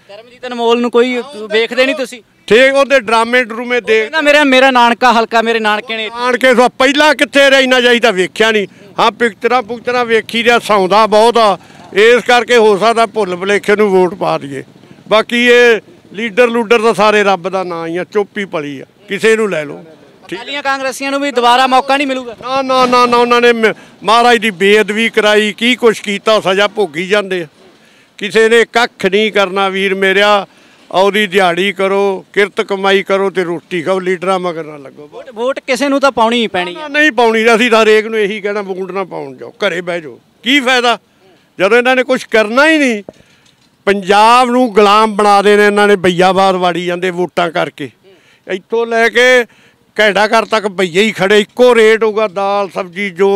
ਕਰਮਜੀਤ ਅਨਮੋਲ ਨੂੰ ਕੋਈ ਵੇਖਦੇ ਨਹੀਂ ਤੁਸੀਂ? ਠੀਕ, ਉਹਦੇ ਡਰਾਮੇ ਡਰੂਮੇ ਦੇਖ ਕਹਿੰਦਾ ਮੇਰਾ ਨਾਨਕਾ ਹਲਕਾ, ਮੇਰੇ ਨਾਨਕੇ ਨੇ। ਆਣ ਕੇ ਸੋ ਪਹਿਲਾਂ ਕਿੱਥੇ ਰਹਿਣਾ ਚਾਹੀਦਾ ਵੇਖਿਆ ਨਹੀਂ। ਹਾਂ ਪਿਕਚਰਾਂ ਵੇਖੀ ਰਿਆ, ਸੌਂਦਾ ਬਹੁਤ ਆ, ਇਸ ਕਰਕੇ ਹੋ ਸਕਦਾ ਭੁੱਲ ਭੁਲੇਖੇ ਨੂੰ ਵੋਟ ਪਾ ਦਈਏ। ਬਾਕੀ ਇਹ ਲੀਡਰ ਤਾਂ ਸਾਰੇ ਰੱਬ ਦਾ ਨਾਂ ਹੀ ਆ, ਚੁੱਪ ਹੀ ਪਲੀ ਆ, ਕਿਸੇ ਨੂੰ ਲੈ ਲਓ। ਅਕਾਲੀਆਂ ਕਾਂਗਰਸੀਆਂ ਨੂੰ ਵੀ ਦੁਬਾਰਾ ਮੌਕਾ ਨਹੀਂ ਮਿਲੂਗਾ? ਨਾ ਉਹਨਾਂ ਨੇ ਮਹਾਰਾਜ ਦੀ ਬੇਅਦਬੀ ਕਰਾਈ, ਕੀ ਕੁਛ ਕੀਤਾ, ਸਜ਼ਾ ਭੋਗੀ ਜਾਂਦੇ ਆ। ਕਿਸੇ ਨੇ ਕੱਖ ਨਹੀਂ ਕਰਨਾ ਵੀਰ ਮੇਰਿਆ। ਉਹਦੀ ਦਿਹਾੜੀ ਕਰੋ, ਕਿਰਤ ਕਮਾਈ ਕਰੋ ਤੇ ਰੋਟੀ ਖਾਓ, ਲੀਡਰਾਂ ਮਗਰ ਨਾ ਲੱਗੋ। ਵੋਟ ਕਿਸੇ ਨੂੰ ਤਾਂ ਪਾਉਣੀ ਹੀ ਪੈਣੀ ਹੈ। ਨਹੀਂ ਪਾਉਣੀ, ਅਸੀਂ ਤਾਂ ਹਰੇਕ ਨੂੰ ਇਹੀ ਕਹਿਣਾ ਵੋਟ ਨਾ ਪਾਉਣ ਜਾਓ, ਘਰੇ ਬਹਿ ਜਾਓ। ਕੀ ਫਾਇਦਾ ਜਦੋਂ ਇਹਨਾਂ ਨੇ ਕੁਛ ਕਰਨਾ ਹੀ ਨਹੀਂ। ਪੰਜਾਬ ਨੂੰ ਗੁਲਾਮ ਬਣਾ ਦੇਣੇ ਇਹਨਾਂ ਨੇ, ਬਈਆਬਾਦ ਵਾੜੀ ਜਾਂਦੇ ਵੋਟਾਂ ਕਰਕੇ। ਇੱਥੋਂ ਲੈ ਕੇ ਘੈਂਡਾ ਘਰ ਤੱਕ ਬਈਏ ਹੀ ਖੜੇ, ਇੱਕੋ ਰੇਟ ਹੋਊਗਾ ਦਾਲ ਸਬਜ਼ੀ ਜੋ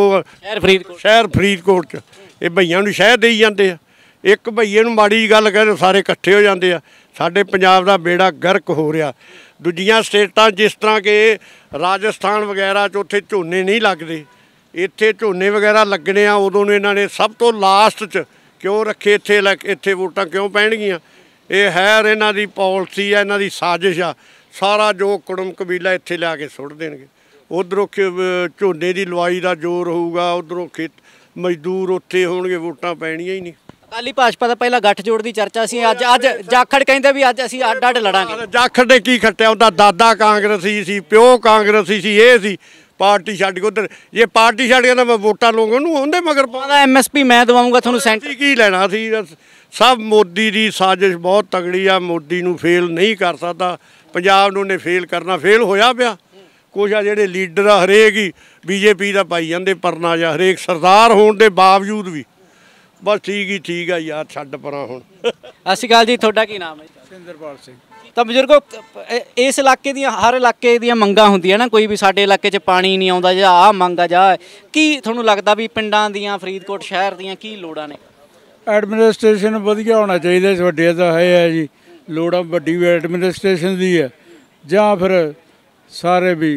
ਸ਼ਹਿਰ ਫਰੀਦਕੋਟ 'ਚ। ਇਹ ਬਈਆਂ ਨੂੰ ਸ਼ਹਿਰ ਦੇਈ ਜਾਂਦੇ ਆ। ਇੱਕ ਬਈਏ ਨੂੰ ਮਾੜੀ ਗੱਲ ਕਹਿੰਦੇ ਸਾਰੇ ਇਕੱਠੇ ਹੋ ਜਾਂਦੇ ਆ। ਸਾਡੇ ਪੰਜਾਬ ਦਾ ਬੇੜਾ ਗਰਕ ਹੋ ਰਿਹਾ। ਦੂਜੀਆਂ ਸਟੇਟਾਂ ਜਿਸ ਤਰ੍ਹਾਂ ਕਿ ਰਾਜਸਥਾਨ ਵਗੈਰਾ 'ਚ ਉੱਥੇ ਝੋਨੇ ਨਹੀਂ ਲੱਗਦੇ, ਇੱਥੇ ਝੋਨੇ ਵਗੈਰਾ ਲੱਗਣੇ ਆ। ਉਦੋਂ ਨੂੰ ਇਹਨਾਂ ਨੇ ਸਭ ਤੋਂ ਲਾਸਟ 'ਚ ਕਿਉਂ ਰੱਖੇ, ਇੱਥੇ ਵੋਟਾਂ ਕਿਉਂ ਪੈਣਗੀਆਂ? ਇਹ ਹੈਰ ਇਹਨਾਂ ਦੀ ਪਾਲਿਸੀ ਆ, ਇਹਨਾਂ ਦੀ ਸਾਜ਼ਿਸ਼ ਆ। ਸਾਰਾ ਜੋ ਕੁੜਮ ਕਬੀਲਾ ਇੱਥੇ ਲਿਆ ਕੇ ਸੁੱਟ ਦੇਣਗੇ। ਉੱਧਰੋਂ ਝੋਨੇ ਦੀ ਲਵਾਈ ਦਾ ਜ਼ੋਰ ਹੋਊਗਾ, ਉੱਧਰੋਂ ਮਜ਼ਦੂਰ ਉੱਥੇ ਹੋਣਗੇ, ਵੋਟਾਂ ਪੈਣੀਆਂ ਹੀ ਨਹੀਂ। ਅਕਾਲੀ ਭਾਜਪਾ ਦਾ ਪਹਿਲਾਂ ਗੱਠਜੋੜ ਦੀ ਚਰਚਾ ਸੀ, ਅੱਜ ਜਾਖੜ ਕਹਿੰਦੇ ਵੀ ਅੱਜ ਅਸੀਂ ਅੱਡ ਲੜਾਂਗੇ। ਜਾਖੜ ਨੇ ਕੀ ਖੱਟਿਆ? ਉਹਦਾ ਦਾਦਾ ਕਾਂਗਰਸੀ ਸੀ, ਪਿਓ ਕਾਂਗਰਸੀ ਸੀ, ਇਹ ਸੀ ਪਾਰਟੀ ਛੱਡ ਕੇ ਉੱਧਰ। ਜੇ ਪਾਰਟੀ ਛੱਡ ਕੇ ਤਾਂ ਮੈਂ ਵੋਟਾਂ ਲਊਂਗਾ ਉਹਨੂੰ, ਉਹਦੇ ਮਗਰ ਪਾਉਂਦਾ MSP ਮੈਂ ਦਵਾਉਂਗਾ ਤੁਹਾਨੂੰ, ਸੈਂਟਰ ਕੀ ਲੈਣਾ ਸੀ? ਸਭ ਮੋਦੀ ਦੀ ਸਾਜ਼ਿਸ਼ ਬਹੁਤ ਤਗੜੀ ਆ। ਮੋਦੀ ਨੂੰ ਫੇਲ ਨਹੀਂ ਕਰ ਸਕਦਾ, ਪੰਜਾਬ ਨੂੰ ਨੇ ਫੇਲ ਕਰਨਾ, ਫੇਲ ਹੋਇਆ ਪਿਆ। ਕੁਛ ਆ ਜਿਹੜੇ ਲੀਡਰ ਆ ਹਰੇਕ ਹੀ BJP ਦਾ ਪਾਈ ਜਾਂਦੇ ਪਰਨਾ ਜਾਂ, ਹਰੇਕ ਸਰਦਾਰ ਹੋਣ ਦੇ ਬਾਵਜੂਦ ਵੀ। ਬਸ ਠੀਕ ਆ ਯਾਰ, ਛੱਡ ਪਰਾਂ ਹੁਣ। ਸਤਿ ਸ਼੍ਰੀ ਅਕਾਲ ਜੀ, ਤੁਹਾਡਾ ਕੀ ਨਾਮ ਹੈ? ਸਿੰਦਰਪਾਲ ਸਿੰਘ। ਤਾਂ ਬਜ਼ੁਰਗੋ, ਇਸ ਇਲਾਕੇ ਦੀਆਂ, ਹਰ ਇਲਾਕੇ ਦੀਆਂ ਮੰਗਾਂ ਹੁੰਦੀਆਂ ਨਾ, ਕੋਈ ਵੀ ਸਾਡੇ ਇਲਾਕੇ 'ਚ ਪਾਣੀ ਨਹੀਂ ਆਉਂਦਾ ਜਾਂ ਆਹ ਮੰਗ ਆ ਜਾਂ ਕੀ ਤੁਹਾਨੂੰ ਲੱਗਦਾ ਵੀ ਪਿੰਡਾਂ ਦੀਆਂ, ਫਰੀਦਕੋਟ ਸ਼ਹਿਰ ਦੀਆਂ ਕੀ ਲੋੜਾਂ ਨੇ? ਐਡਮਿਨਿਸਟ੍ਰੇਸ਼ਨ ਵਧੀਆ ਹੋਣਾ ਚਾਹੀਦਾ। ਵੱਡੇ ਤਾਂ ਹੈ ਜੀ, ਲੋੜਾਂ ਵੱਡੀ ਐਡਮਿਨਿਸਟ੍ਰੇਸ਼ਨ ਦੀ ਹੈ, ਜਾਂ ਫਿਰ ਸਾਰੇ ਵੀ